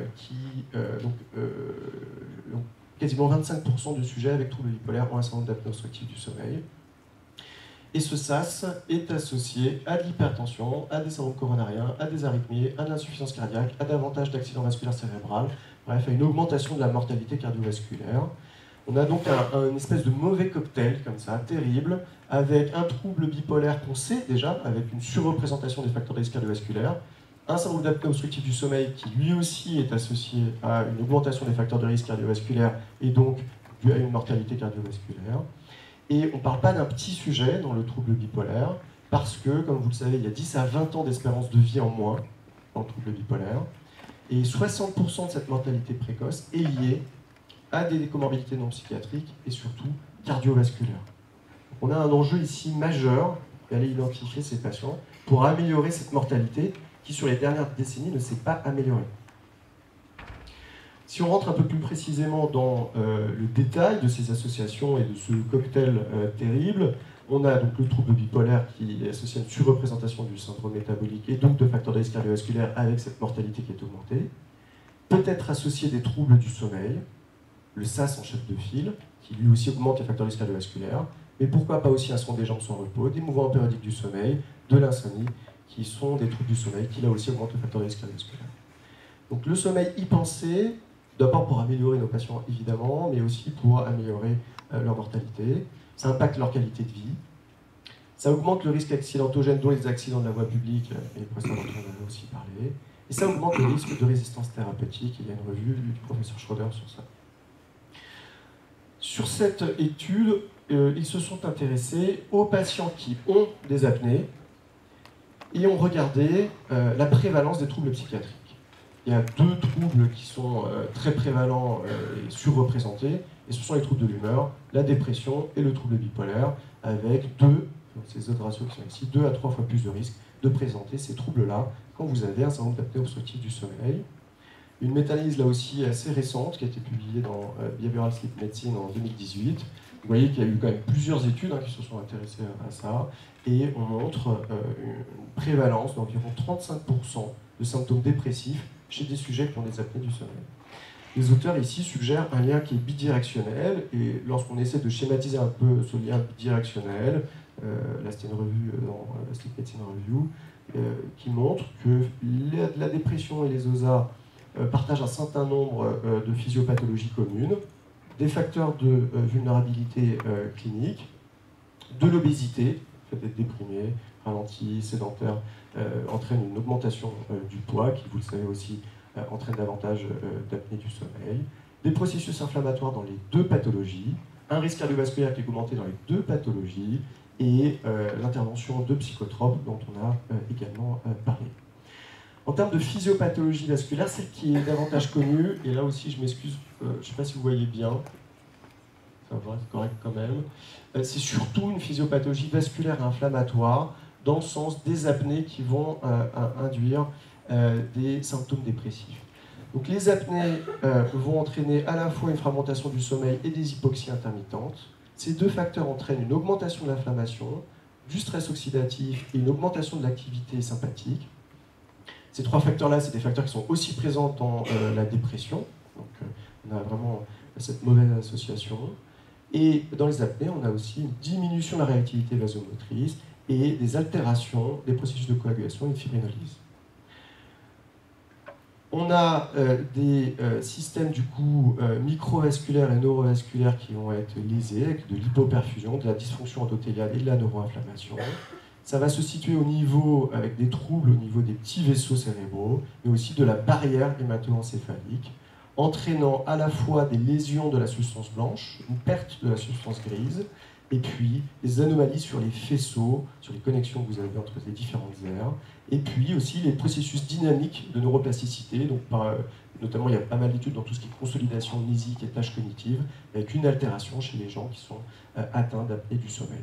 donc, quasiment 25% de sujets avec trouble bipolaire ont un syndrome d'apnée obstructive du sommeil. Et ce SAS est associé à de l'hypertension, à des syndromes coronariens, à des arythmies, à de l'insuffisance cardiaque, à davantage d'accidents vasculaires cérébrales, bref, à une augmentation de la mortalité cardiovasculaire. On a donc une espèce de mauvais cocktail, comme ça, terrible, avec un trouble bipolaire qu'on sait déjà, avec une surreprésentation des facteurs de risque cardiovasculaire, un syndrome d'apnée obstructive du sommeil qui lui aussi est associé à une augmentation des facteurs de risque cardiovasculaire et donc à une mortalité cardiovasculaire. Et on ne parle pas d'un petit sujet dans le trouble bipolaire, parce que, comme vous le savez, il y a 10 à 20 ans d'espérance de vie en moins dans le trouble bipolaire, et 60% de cette mortalité précoce est liée à des comorbidités non psychiatriques et surtout cardiovasculaires. On a un enjeu ici majeur d'aller identifier ces patients pour améliorer cette mortalité qui, sur les dernières décennies, ne s'est pas améliorée. Si on rentre un peu plus précisément dans le détail de ces associations et de ce cocktail terrible, on a donc le trouble bipolaire qui est associé à une surreprésentation du syndrome métabolique et donc de facteurs de risque cardiovasculaire avec cette mortalité qui est augmentée. Peut-être associé des troubles du sommeil, le SAS en chef de file, qui lui aussi augmente les facteurs de risque cardiovasculaire, mais pourquoi pas aussi un son des jambes sans repos, des mouvements périodiques du sommeil, de l'insomnie, qui sont des troubles du sommeil, qui là aussi augmentent le facteur de risque cardiovasculaire. Donc le sommeil y pensé, d'abord pour améliorer nos patients évidemment, mais aussi pour améliorer leur mortalité. Ça impacte leur qualité de vie. Ça augmente le risque accidentogène, dont les accidents de la voie publique, et le professeur Dorto en avait aussi parlé. Et ça augmente le risque de résistance thérapeutique. Il y a une revue du professeur Schroeder sur ça. Sur cette étude, ils se sont intéressés aux patients qui ont des apnées et ont regardé la prévalence des troubles psychiatriques. Il y a deux troubles qui sont très prévalents et surreprésentés, et ce sont les troubles de l'humeur, la dépression et le trouble bipolaire, avec ces autres ratios qui sont ici, 2 à 3 fois plus de risques de présenter ces troubles-là quand vous avez un syndrome d'apnée obstructive du sommeil. Une méta-analyse là aussi assez récente qui a été publiée dans Behavioral Sleep Medicine en 2018. Vous voyez qu'il y a eu quand même plusieurs études qui se sont intéressées à ça, et on montre une prévalence d'environ 35% de symptômes dépressifs chez des sujets qui ont des apnées du sommeil. Les auteurs ici suggèrent un lien qui est bidirectionnel, et lorsqu'on essaie de schématiser un peu ce lien bidirectionnel, là c'était une revue dans Sleep Medicine Review, qui montre que la dépression et les OSA partagent un certain nombre de physiopathologies communes, des facteurs de vulnérabilité clinique, de l'obésité, le fait d'être déprimé, ralenti, sédentaire, entraîne une augmentation du poids, qui, vous le savez aussi, entraîne davantage d'apnée du sommeil, des processus inflammatoires dans les deux pathologies, un risque cardiovasculaire qui est augmenté dans les deux pathologies, et l'intervention de psychotropes dont on a également parlé. En termes de physiopathologie vasculaire, celle qui est davantage connue, et là aussi je m'excuse, je ne sais pas si vous voyez bien, ça va, c'est correct quand même, c'est surtout une physiopathologie vasculaire et inflammatoire, dans le sens des apnées qui vont induire des symptômes dépressifs. Donc les apnées vont entraîner à la fois une fragmentation du sommeil et des hypoxies intermittentes. Ces deux facteurs entraînent une augmentation de l'inflammation, du stress oxydatif et une augmentation de l'activité sympathique. Ces trois facteurs-là, c'est des facteurs qui sont aussi présents dans la dépression. Donc on a vraiment cette mauvaise association. Et dans les apnées, on a aussi une diminution de la réactivité vasomotrice et des altérations des processus de coagulation et de fibrinolyse. On a des systèmes du coup microvasculaires et neurovasculaires qui vont être lésés avec de l'hypoperfusion, de la dysfonction endothéliale et de la neuroinflammation. Ça va se situer au niveau, avec des troubles au niveau des petits vaisseaux cérébraux, mais aussi de la barrière hémato-encéphalique, entraînant à la fois des lésions de la substance blanche, une perte de la substance grise, et puis des anomalies sur les faisceaux, sur les connexions que vous avez entre les différentes aires, et puis aussi les processus dynamiques de neuroplasticité, donc notamment il y a pas mal d'études dans tout ce qui est consolidation mnésique et tâches cognitives, avec une altération chez les gens qui sont atteints d'apnée du sommeil.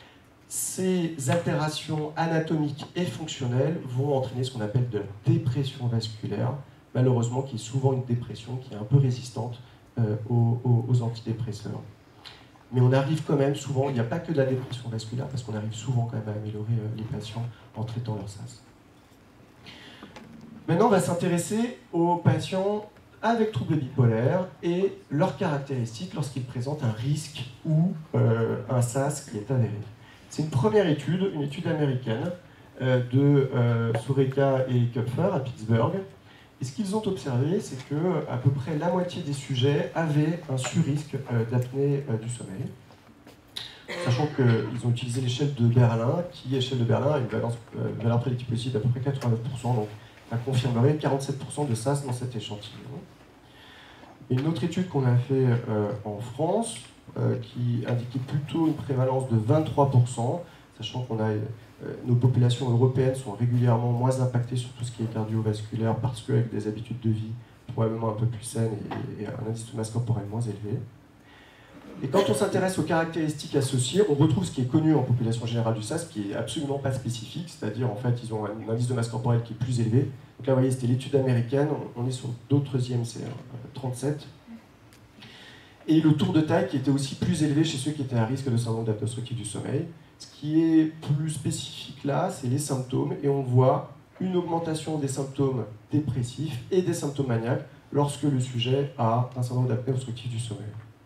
Ces altérations anatomiques et fonctionnelles vont entraîner ce qu'on appelle de la dépression vasculaire, malheureusement qui est souvent une dépression qui est un peu résistante aux antidépresseurs. Mais on arrive quand même souvent, il n'y a pas que de la dépression vasculaire, parce qu'on arrive souvent quand même à améliorer les patients en traitant leur SAS. Maintenant, on va s'intéresser aux patients avec troubles bipolaires et leurs caractéristiques lorsqu'ils présentent un risque ou un SAS qui est avéré. C'est une première étude, une étude américaine de Sureka et Kupfer à Pittsburgh. Et ce qu'ils ont observé, c'est qu'à peu près la moitié des sujets avaient un surrisque d'apnée du sommeil. Sachant qu'ils ont utilisé l'échelle de Berlin, qui, échelle de Berlin, a une valeur prédictive possible d'à peu près 89%, donc ça confirmerait 47% de SAS dans cet échantillon. Et une autre étude qu'on a fait en France, qui indiquait plutôt une prévalence de 23%, sachant qu'on a nos populations européennes sont régulièrement moins impactées sur tout ce qui est cardiovasculaire parce qu'avec des habitudes de vie probablement un peu plus saines et un indice de masse corporelle moins élevé. Et quand on s'intéresse aux caractéristiques associées, on retrouve ce qui est connu en population générale du SAS, qui n'est absolument pas spécifique, c'est-à-dire en fait ils ont un indice de masse corporelle qui est plus élevé. Donc là vous voyez c'était l'étude américaine, on est sur d'autres IMC, 37. Et le tour de taille qui était aussi plus élevé chez ceux qui étaient à risque de syndrome d'apnée obstructive du sommeil. Ce qui est plus spécifique là, c'est les symptômes, et on voit une augmentation des symptômes dépressifs et des symptômes maniaques lorsque le sujet a un syndrome d'apnée obstructive du sommeil.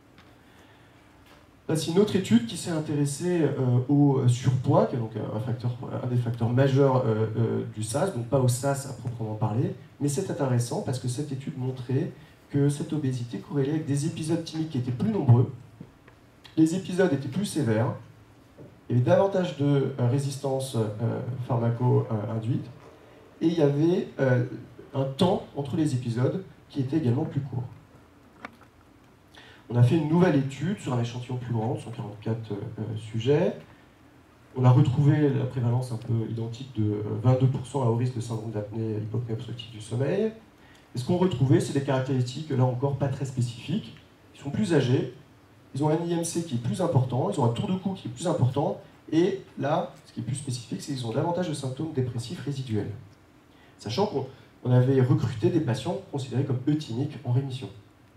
Là, c'est une autre étude qui s'est intéressée au surpoids, qui est donc un des facteurs majeurs du SAS, donc pas au SAS à proprement parler, mais c'est intéressant parce que cette étude montrait que cette obésité corrélait avec des épisodes thymiques qui étaient plus nombreux, les épisodes étaient plus sévères, il y avait davantage de résistance pharmaco-induite, et il y avait un temps entre les épisodes qui était également plus court. On a fait une nouvelle étude sur un échantillon plus grand, 144 sujets. On a retrouvé la prévalence un peu identique de 22% à haut risque de syndrome d'apnée hypopnée obstructive du sommeil. Et ce qu'on retrouvait, c'est des caractéristiques, là encore, pas très spécifiques. Ils sont plus âgés, ils ont un IMC qui est plus important, ils ont un tour de cou qui est plus important, et là, ce qui est plus spécifique, c'est qu'ils ont davantage de symptômes dépressifs résiduels. Sachant qu'on avait recruté des patients considérés comme euthymiques en rémission.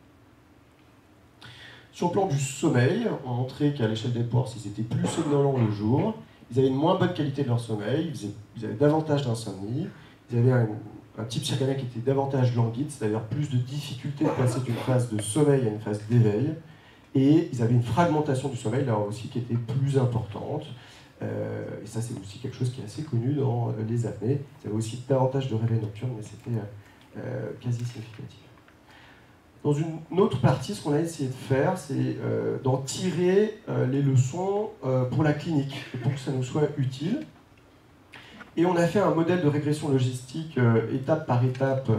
Sur le plan du sommeil, on montrait qu'à l'échelle des Epworth, ils étaient plus somnolents le jour, ils avaient une moins bonne qualité de leur sommeil, ils avaient davantage d'insomnie, ils avaient un type circadien qui était davantage languide, c'est-à-dire plus de difficulté de passer d'une phase de sommeil à une phase d'éveil, et ils avaient une fragmentation du sommeil, là aussi, qui était plus importante. Et ça, c'est aussi quelque chose qui est assez connu dans les apnées. Ils avaient aussi davantage de réveils nocturnes, mais c'était quasi significatif. Dans une autre partie, ce qu'on a essayé de faire, c'est d'en tirer les leçons pour la clinique, et pour que ça nous soit utile. Et on a fait un modèle de régression logistique étape par étape,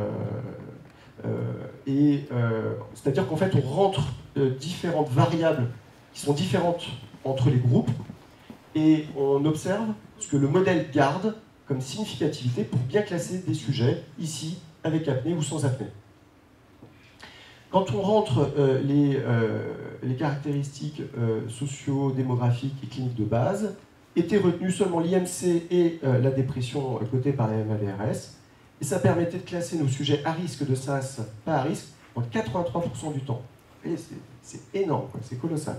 c'est-à-dire qu'en fait, on rentre différentes variables qui sont différentes entre les groupes, et on observe ce que le modèle garde comme significativité pour bien classer des sujets, ici, avec apnée ou sans apnée. Quand on rentre les caractéristiques socio-démographiques et cliniques de base, étaient retenus seulement l'IMC et la dépression cotée par la MADRS, et ça permettait de classer nos sujets à risque de SAS, pas à risque, en 83% du temps. Et c'est énorme, c'est colossal.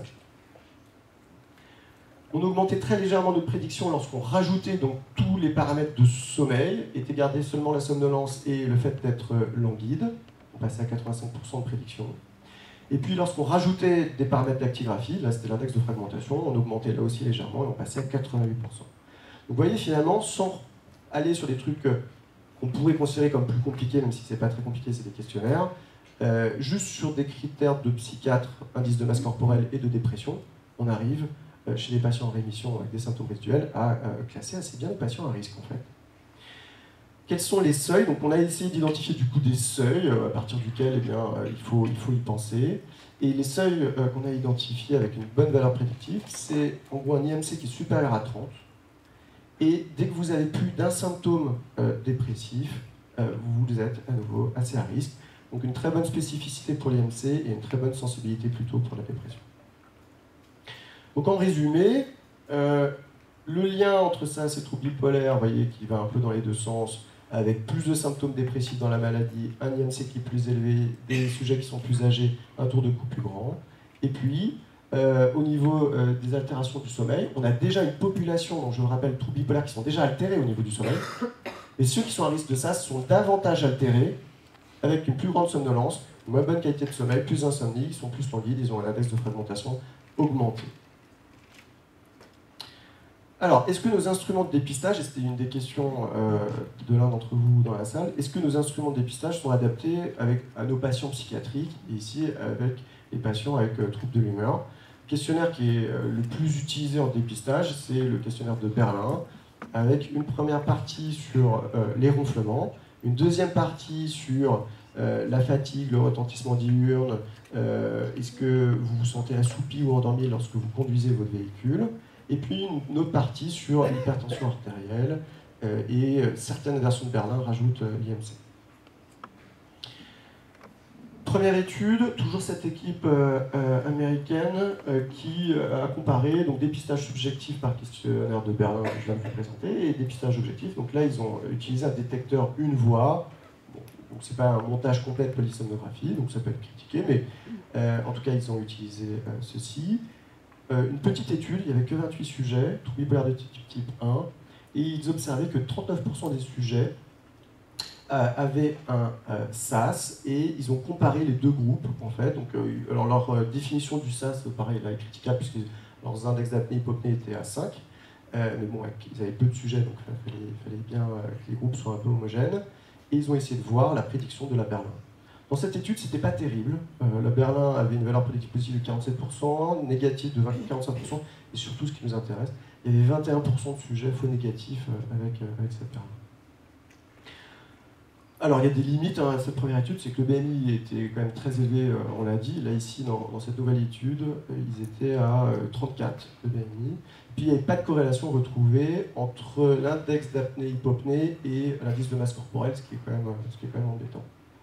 On augmentait très légèrement notre prédiction lorsqu'on rajoutait donc tous les paramètres de sommeil, était gardé seulement la somnolence et le fait d'être languide. On passait à 85% de prédiction. Et puis lorsqu'on rajoutait des paramètres d'actigraphie, là c'était l'index de fragmentation, on augmentait là aussi légèrement et on passait à 88%. Donc vous voyez finalement, sans aller sur des trucs qu'on pourrait considérer comme plus compliqués, même si c'est pas très compliqué, c'est des questionnaires, juste sur des critères de psychiatre, indice de masse corporelle et de dépression, on arrive chez les patients en rémission avec des symptômes résiduels à classer assez bien les patients à risque en fait. Quels sont les seuils? Donc on a essayé d'identifier du coup des seuils à partir duquel eh bien, il faut y penser. Et les seuils qu'on a identifiés avec une bonne valeur prédictive, c'est en gros un IMC qui est supérieur à 30. Et dès que vous avez plus d'un symptôme dépressif, vous êtes à nouveau assez à risque. Donc une très bonne spécificité pour l'IMC et une très bonne sensibilité plutôt pour la dépression. Donc en résumé, le lien entre ça, ces troubles bipolaires, vous voyez, qui va un peu dans les deux sens, avec plus de symptômes dépressifs dans la maladie, un IMC qui est plus élevé, des sujets qui sont plus âgés, un tour de cou plus grand. Et puis, au niveau des altérations du sommeil, on a déjà une population, donc je le rappelle, troubles bipolaires qui sont déjà altérés au niveau du sommeil. Et ceux qui sont à risque de ça sont davantage altérés, avec une plus grande somnolence, une moins bonne qualité de sommeil, plus d'insomnie, ils sont plus languides, ils ont un index de fragmentation augmenté. Alors, est-ce que nos instruments de dépistage, et c'était une des questions de l'un d'entre vous dans la salle, est-ce que nos instruments de dépistage sont adaptés à nos patients psychiatriques, et ici avec les patients avec troubles de l'humeur? Le questionnaire qui est le plus utilisé en dépistage, c'est le questionnaire de Berlin, avec une première partie sur les ronflements, une deuxième partie sur la fatigue, le retentissement diurne, est-ce que vous vous sentez assoupi ou endormi lorsque vous conduisez votre véhicule, et puis une autre partie sur l'hypertension artérielle, et certaines versions de Berlin rajoutent l'IMC. Première étude, toujours cette équipe américaine qui a comparé donc, dépistage subjectif par questionnaire de Berlin, que je viens de vous présenter, et dépistage objectif. Donc là, ils ont utilisé un détecteur une voix. Bon, donc c'est pas un montage complet de polysomnographie, donc ça peut être critiqué, mais en tout cas, ils ont utilisé ceci. Une petite étude, il n'y avait que 28 sujets, troubles bipolaires de type 1, et ils observaient que 39% des sujets avaient un SAS, et ils ont comparé les deux groupes, en fait. Donc, alors leur définition du SAS, pareil, là, est critiquable, puisque leurs index d'apnée et hypopnée étaient à 5, mais bon, ils avaient peu de sujets, donc il fallait bien que les groupes soient un peu homogènes, et ils ont essayé de voir la prédiction de la Berlin. Dans cette étude, c'était pas terrible. La Berlin avait une valeur prédictive positive de 47%, négative de 45%, et surtout, ce qui nous intéresse, il y avait 21% de sujets faux négatifs avec cette Berlin. Alors, il y a des limites à cette première étude, c'est que le BMI était quand même très élevé, on l'a dit. Là, ici, dans cette nouvelle étude, ils étaient à 34 de BMI. Puis, il n'y avait pas de corrélation retrouvée entre l'index d'apnée-hypopnée et l'indice de masse corporelle, ce qui est quand même embêtant.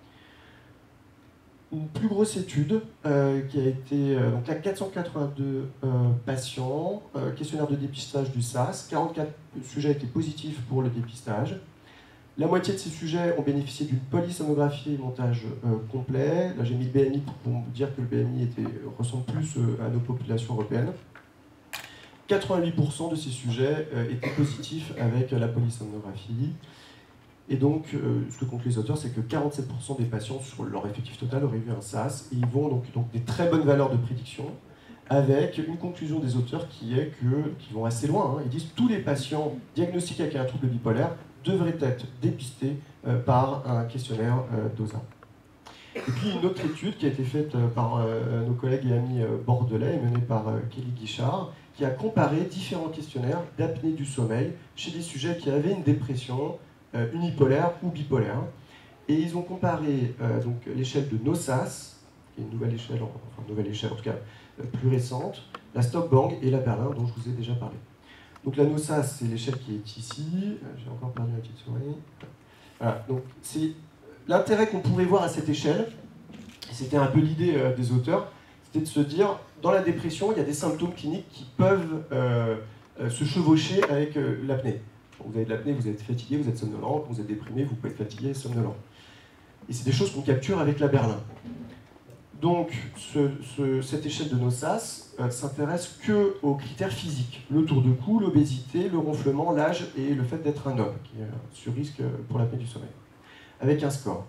Une plus grosse étude qui a été, donc là, 482 patients, questionnaire de dépistage du SAS, 44 sujets étaient positifs pour le dépistage. La moitié de ces sujets ont bénéficié d'une polysomnographie et montage complet. Là, j'ai mis le BMI pour vous dire que le BMI ressemble plus à nos populations européennes. 88% de ces sujets étaient positifs avec la polysomnographie. Et donc, ce que concluent les auteurs, c'est que 47% des patients sur leur effectif total auraient vu un SAS, et ils vont donc des très bonnes valeurs de prédiction, avec une conclusion des auteurs qui est qu'ils vont assez loin. Ils disent que tous les patients diagnostiqués avec un trouble bipolaire devraient être dépistés par un questionnaire DOSA. Et puis une autre étude qui a été faite par nos collègues et amis bordelais, menée par Kelly Guichard, qui a comparé différents questionnaires d'apnée du sommeil chez des sujets qui avaient une dépression unipolaire ou bipolaire. Et ils ont comparé donc l'échelle de NOSAS, qui est une nouvelle échelle, enfin nouvelle échelle en tout cas plus récente, la Stockbang et la Berlin dont je vous ai déjà parlé. Donc la NOSAS, c'est l'échelle qui est ici. J'ai encore perdu ma petite souris. Voilà, donc c'est l'intérêt qu'on pourrait voir à cette échelle, et c'était un peu l'idée des auteurs, c'était de se dire, dans la dépression, il y a des symptômes cliniques qui peuvent se chevaucher avec l'apnée. Vous avez de l'apnée, vous êtes fatigué, vous êtes somnolent. Quand vous êtes déprimé, vous pouvez être fatigué et somnolent. Et c'est des choses qu'on capture avec la Berlin. Donc, cette échelle de NOSAS s'intéresse que aux critères physiques. Le tour de cou, l'obésité, le ronflement, l'âge et le fait d'être un homme, qui est sur risque pour l'apnée du sommeil, avec un score.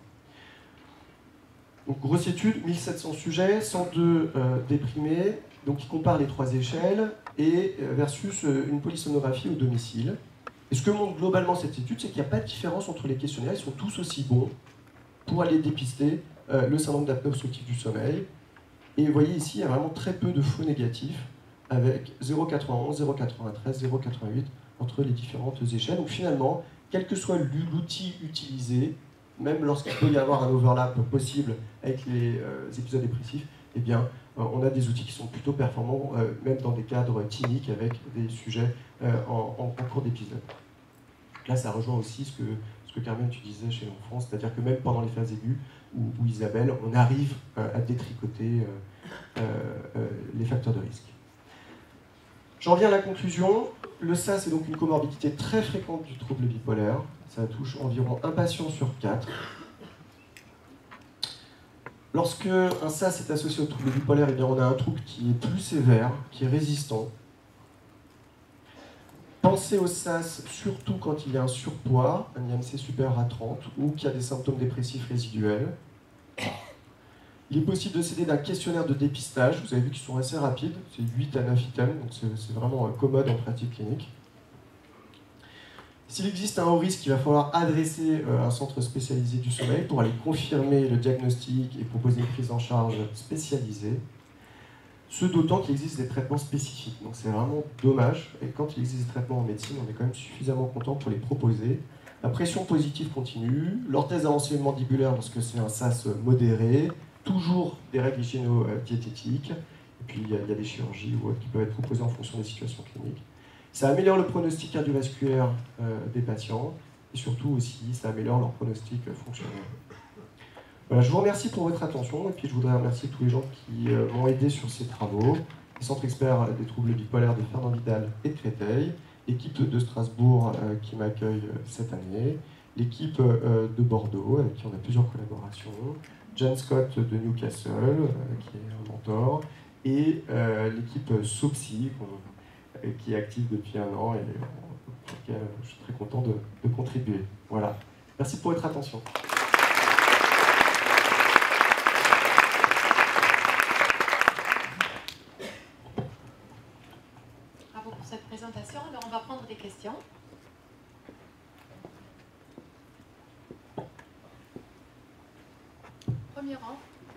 Donc, grosse étude, 1700 sujets, 102 déprimés, donc ils comparent les trois échelles, et versus une polysonographie au domicile. Et ce que montre globalement cette étude, c'est qu'il n'y a pas de différence entre les questionnaires, ils sont tous aussi bons pour aller dépister le syndrome d'apnée obstructive du sommeil. Et vous voyez ici, il y a vraiment très peu de faux négatifs, avec 0,91, 0,93, 0,88 entre les différentes échelles. Donc finalement, quel que soit l'outil utilisé, même lorsqu'il peut y avoir un overlap possible avec les épisodes dépressifs, eh bien, on a des outils qui sont plutôt performants, même dans des cadres cliniques avec des sujets en cours d'épisode. Là, ça rejoint aussi ce que Carmen, tu disais chez l'enfant, c'est-à-dire que même pendant les phases aiguës, ou Isabelle, on arrive à détricoter les facteurs de risque. J'en viens à la conclusion. Le SAS est donc une comorbidité très fréquente du trouble bipolaire. Ça touche environ un patient sur 4. Lorsque un SAS est associé au trouble bipolaire, eh bien, on a un trouble qui est plus sévère, qui est résistant. Pensez au SAS surtout quand il y a un surpoids, un IMC supérieur à 30, ou qu'il y a des symptômes dépressifs résiduels. Il est possible de s'aider d'un questionnaire de dépistage. Vous avez vu qu'ils sont assez rapides, c'est 8 à 9 items, donc c'est vraiment commode en pratique clinique. S'il existe un haut risque, il va falloir adresser un centre spécialisé du sommeil pour aller confirmer le diagnostic et proposer une prise en charge spécialisée. Ce d'autant qu'il existe des traitements spécifiques. Donc c'est vraiment dommage. Et quand il existe des traitements en médecine, on est quand même suffisamment content pour les proposer. La pression positive continue, l'orthèse avancée mandibulaire lorsque c'est un SAS modéré, toujours des règles hygiéno-diététiques, et puis il y a des chirurgies ou autres qui peuvent être proposées en fonction des situations cliniques. Ça améliore le pronostic cardiovasculaire des patients, et surtout aussi, ça améliore leur pronostic fonctionnel. Voilà, je vous remercie pour votre attention, et puis je voudrais remercier tous les gens qui m'ont aidé sur ces travaux, les centres experts des troubles bipolaires de Fernand Vidal et de Créteil, l'équipe de Strasbourg qui m'accueille cette année, l'équipe de Bordeaux, avec qui on a plusieurs collaborations, Jan Scott de Newcastle, qui est un mentor, et l'équipe SOPSI, qui est active depuis un an, et pour laquelle je suis très content de contribuer. Voilà. Merci pour votre attention. Bravo pour cette présentation. Alors, on va prendre des questions. Premier rang.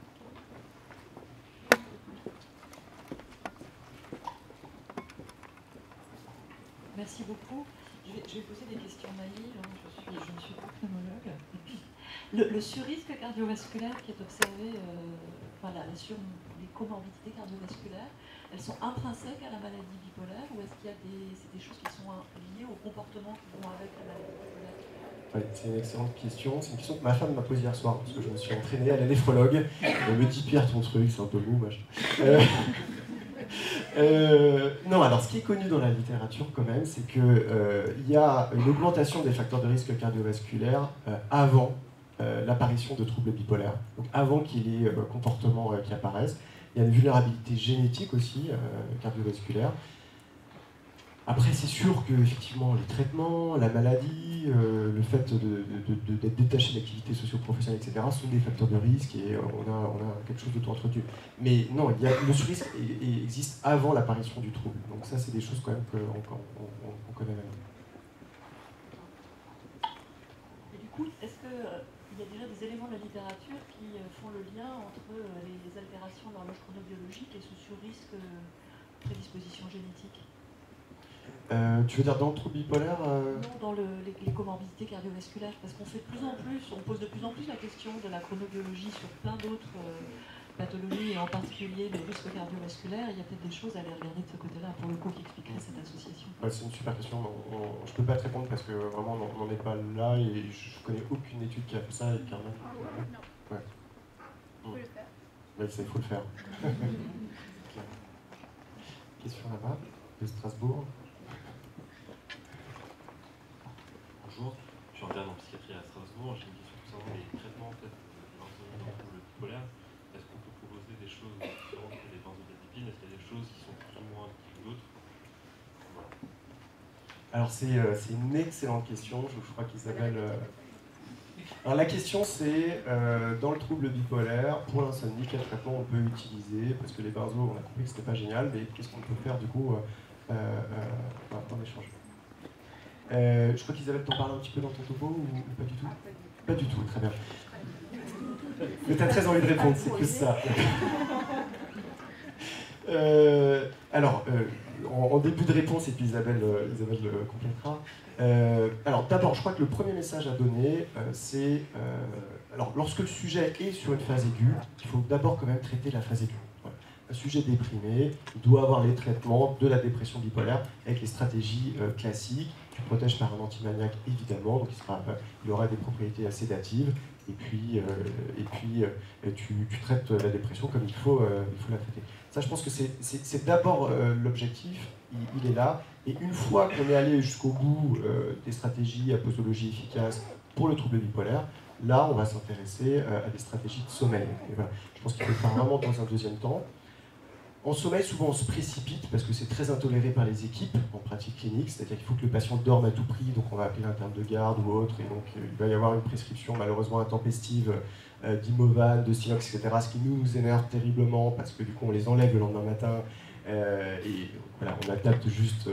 Merci beaucoup. Je vais poser des questions naïves. Je ne suis pas pneumologue. Le surrisque cardiovasculaire qui est observé, sur les comorbidités cardiovasculaires, elles sont intrinsèques à la maladie bipolaire ou est-ce qu'il y a des choses qui sont liées au comportement qui vont avec la maladie bipolaire? Ouais, c'est une excellente question. C'est une question que ma femme m'a posée hier soir parce que je me suis entraîné à la néphrologue. Elle me dit Pierre, ton truc, c'est un peu mou, machin. Non, alors ce qui est connu dans la littérature quand même, c'est qu'il y a une augmentation des facteurs de risque cardiovasculaire avant l'apparition de troubles bipolaires, donc avant qu'il y ait comportements qui apparaissent. Il y a une vulnérabilité génétique aussi cardiovasculaire. Après, c'est sûr que effectivement, les traitements, la maladie, le fait d'être détaché de l'activité socio-professionnelle, etc., sont des facteurs de risque et on a quelque chose de tout entretenu. Mais non, le surrisque existe avant l'apparition du trouble. Donc ça, c'est des choses quand même qu'on connaît maintenant. écoute, est-ce qu'il y a déjà des éléments de la littérature qui font le lien entre les altérations de l'horloge chronobiologique et ce surrisque prédisposition génétique? Tu veux dire dans le trouble bipolaire Non, dans les comorbidités cardiovasculaires, parce qu'on fait de plus en plus, on pose de plus en plus la question de la chronobiologie sur plein d'autres pathologies, et en particulier le risque cardiovasculaire. Il y a peut-être des choses à aller regarder de ce côté-là, pour le coup, qui expliqueraient cette association. Ouais, c'est une super question. Je ne peux pas te répondre parce que vraiment on n'en est pas là et je connais aucune étude qui a fait ça. Et Carmen. Non. Ouais. Il faut le faire. Ouais, ça, il faut le faire. Question là-bas, de Strasbourg. Bonjour, je suis interne en psychiatrie à Strasbourg. J'ai une question concernant les traitements en fait, de l'insomnie dans le trouble bipolaire. Est-ce qu'on peut proposer des choses différentes que les benzodiazépines? Est-ce qu'il y a des choses qui sont plus ou moins actives que d'autres? Voilà. Alors c'est une excellente question. Je crois qu'Isabelle. Alors la question c'est dans le trouble bipolaire, pour l'insomnie, quel traitement on peut utiliser? Parce que les benzos, on a compris que c'était pas génial, mais qu'est-ce qu'on peut faire du coup en échange? Je crois qu'Isabelle t'en parle un petit peu dans ton topo ou pas du tout? Pas du tout, très bien. Mais tu as très envie de répondre, c'est plus ça. En début de réponse, et puis Isabelle complétera. Alors d'abord, je crois que le premier message à donner, c'est... alors lorsque le sujet est sur une phase aiguë, il faut d'abord quand même traiter la phase aiguë. Voilà. Un sujet déprimé, il doit avoir les traitements de la dépression bipolaire avec les stratégies classiques. Tu protèges par un antimaniaque évidemment, donc il aura des propriétés sédatives, et puis tu traites la dépression comme il faut la traiter. Ça, je pense que c'est d'abord l'objectif, il est là, et une fois qu'on est allé jusqu'au bout des stratégies à posologie efficaces pour le trouble bipolaire, là, on va s'intéresser à des stratégies de sommeil. Et voilà. Je pense qu'il faut le faire vraiment dans un deuxième temps. En sommeil, souvent on se précipite parce que c'est très intoléré par les équipes en pratique clinique, c'est-à-dire qu'il faut que le patient dorme à tout prix, donc on va appeler l'interne de garde ou autre, et donc il va y avoir une prescription malheureusement intempestive d'Imovan, de Silox, etc., ce qui nous énerve terriblement parce que du coup on les enlève le lendemain matin et voilà, on adapte juste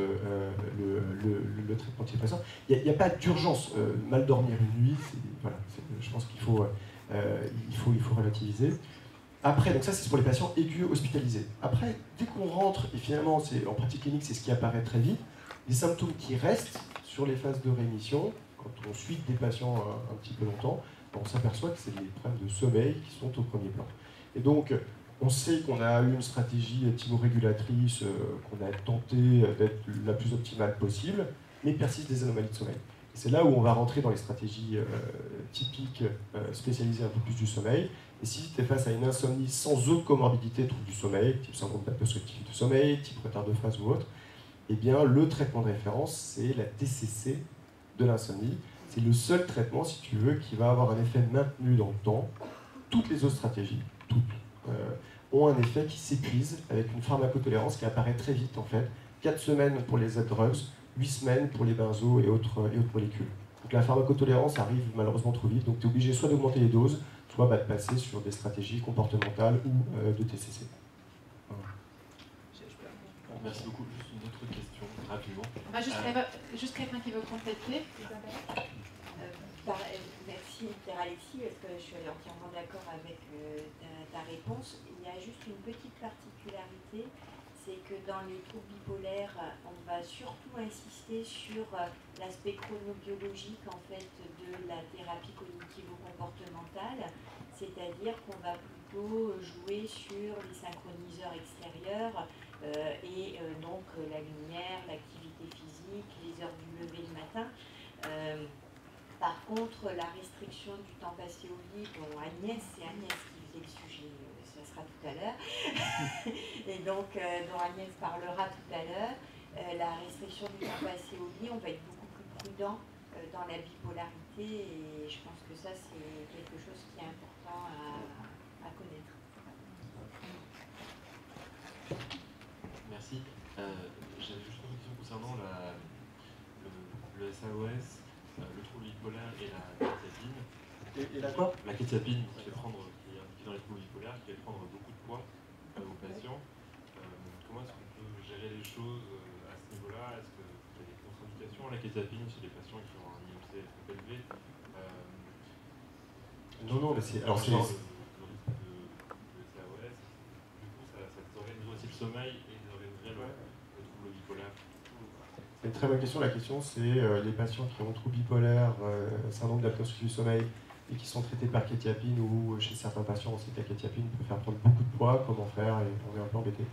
le traitement antidépresseur. Il n'y a pas d'urgence, mal dormir une nuit, voilà, je pense qu'il faut relativiser. Après, donc ça c'est pour les patients aigus hospitalisés. Après, dès qu'on rentre, et finalement en pratique clinique c'est ce qui apparaît très vite, les symptômes qui restent sur les phases de rémission, quand on suit des patients un petit peu longtemps, on s'aperçoit que c'est les problèmes de sommeil qui sont au premier plan. Et donc, on sait qu'on a eu une stratégie thymorégulatrice, qu'on a tenté d'être la plus optimale possible, mais persiste des anomalies de sommeil. Et c'est là où on va rentrer dans les stratégies typiques spécialisées un peu plus du sommeil. Et si tu es face à une insomnie sans autre comorbidité, trouble du sommeil, type syndrome d'obstructif du sommeil, type retard de phase ou autre, eh bien le traitement de référence, c'est la TCC de l'insomnie. C'est le seul traitement, si tu veux, qui va avoir un effet maintenu dans le temps. Toutes les autres stratégies, toutes, ont un effet qui s'épuise avec une pharmacotolérance qui apparaît très vite en fait. 4 semaines pour les Z-drugs, 8 semaines pour les benzos et autres molécules. Donc la pharmacotolérance arrive malheureusement trop vite, donc tu es obligé soit d'augmenter les doses, soit de passer sur des stratégies comportementales ou de TCC. Voilà. Merci beaucoup. Juste une autre question, rapidement. Juste quelqu'un qui veut compléter, Isabelle. Merci Pierre-Alexis, parce que je suis entièrement d'accord avec ta réponse. Il y a juste une petite particularité, c'est que dans les troubles bipolaires, on va surtout insister sur l'aspect chronobiologique en fait de la thérapie cognitivo-comportementale, c'est-à-dire qu'on va plutôt jouer sur les synchroniseurs extérieurs donc la lumière, l'activité physique, les heures du lever le matin. Par contre, la restriction du temps passé au lit, dont Agnès qui faisait le sujet, ça sera tout à l'heure, et donc dont Agnès parlera tout à l'heure, la restriction du temps passé au lit, on va être beaucoup plus prudent dans la bipolarité, et je pense que ça c'est quelque chose qui est important à connaître. Merci. J'avais juste une question concernant le SAOS. Le trouble bipolaire et la quétiapine. Et la quoi? La quétiapine qui est indiquée dans les troubles bipolaires, qui fait prendre beaucoup de poids aux patients. Comment est-ce qu'on peut gérer les choses à ce niveau-là? Est-ce qu'il y a des contre-indications à la quétiapine chez les patients qui ont un IMC trop élevé? Non, mais c'est... Alors, c'est... Le risque de SAOS, du coup, ça désorganiserait aussi le sommeil et désorganiserait le trouble bipolaire. C'est une très bonne question. La question, c'est les patients qui ont trouble bipolaire, syndrome d'apnée du sommeil, et qui sont traités par kétiapine, ou chez certains patients, on sait que la kétiapine peut faire prendre beaucoup de poids, comment faire, et on est un peu embêté.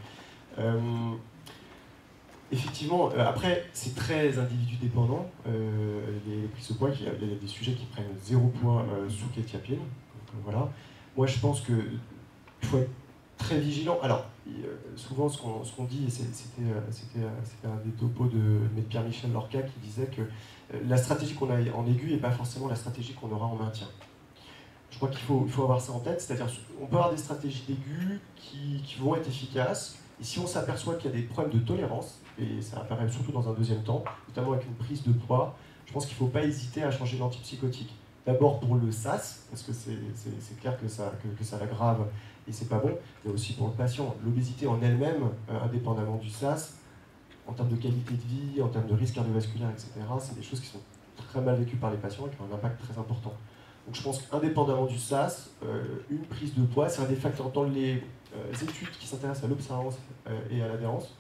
Effectivement, après, c'est très individu dépendant. Les prises de poids, il y a des sujets qui prennent 0 poids sous kétiapine. Donc, voilà. Moi, je pense qu'il faut être très vigilant. Alors, souvent, ce qu'on dit, et c'était un des topos de Pierre-Michel Lorca qui disait que la stratégie qu'on a en aigu n'est pas forcément la stratégie qu'on aura en maintien. Je crois qu'il faut avoir ça en tête, c'est-à-dire qu'on peut avoir des stratégies d'aigu qui vont être efficaces, et si on s'aperçoit qu'il y a des problèmes de tolérance, et ça apparaît surtout dans un deuxième temps, notamment avec une prise de poids, je pense qu'il ne faut pas hésiter à changer d'antipsychotique. D'abord pour le SAS, parce que c'est clair que ça l'aggrave et c'est pas bon, mais aussi pour le patient. L'obésité en elle-même, indépendamment du SAS, en termes de qualité de vie, en termes de risque cardiovasculaire, etc., c'est des choses qui sont très mal vécues par les patients et qui ont un impact très important. Donc je pense qu'indépendamment du SAS, une prise de poids, c'est un des facteurs dans les études qui s'intéressent à l'observance et à l'adhérence.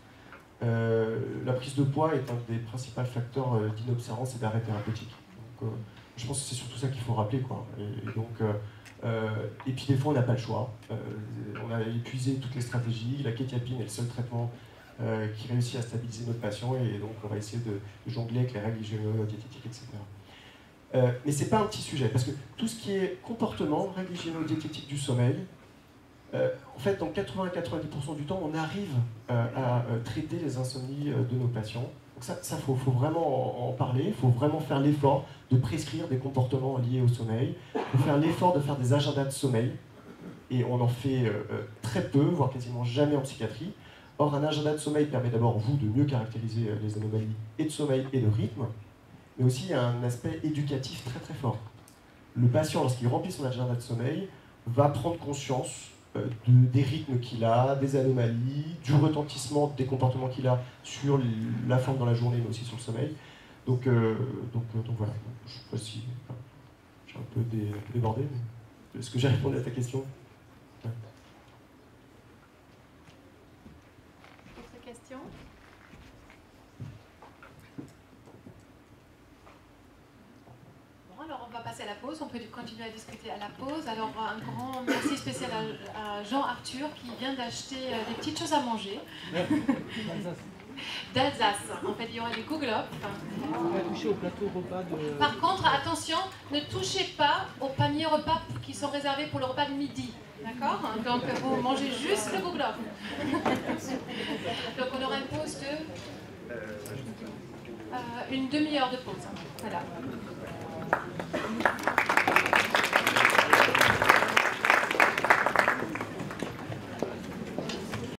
La prise de poids est un des principaux facteurs d'inobservance et d'arrêt thérapeutique. Donc, je pense que c'est surtout ça qu'il faut rappeler, quoi. Et puis des fois on n'a pas le choix. On a épuisé toutes les stratégies. La kétiapine est le seul traitement qui réussit à stabiliser notre patient, et donc on va essayer de jongler avec les règles hygiéno-diététiques, etc. Mais c'est pas un petit sujet, parce que tout ce qui est comportement, règles hygiéno-diététiques du sommeil, en fait, dans 80-90% du temps, on arrive à traiter les insomnies de nos patients. Donc ça faut vraiment en parler, il faut vraiment faire l'effort de prescrire des comportements liés au sommeil, il faut faire l'effort de faire des agendas de sommeil, et on en fait très peu, voire quasiment jamais en psychiatrie. Or, un agenda de sommeil permet d'abord, vous, de mieux caractériser les anomalies et de sommeil et de rythme, mais aussi il y a un aspect éducatif très très fort. Le patient, lorsqu'il remplit son agenda de sommeil, va prendre conscience des rythmes qu'il a, des anomalies, du retentissement des comportements qu'il a sur la forme dans la journée, mais aussi sur le sommeil. Donc voilà, je ne sais pas si j'ai un peu débordé, mais est-ce que j'ai répondu à ta question? Ouais. D'autres questions? Alors on va passer à la pause, on peut continuer à discuter à la pause. Alors un grand merci spécial à Jean-Arthur qui vient d'acheter des petites choses à manger. D'Alsace. En fait, il y aura des gouglops. On va toucher au plateau repas de... Par contre, attention, ne touchez pas aux paniers repas qui sont réservés pour le repas de midi. D'accord? Donc vous mangez juste le gouglop. Donc on aura une pause de... une demi-heure de pause. Voilà.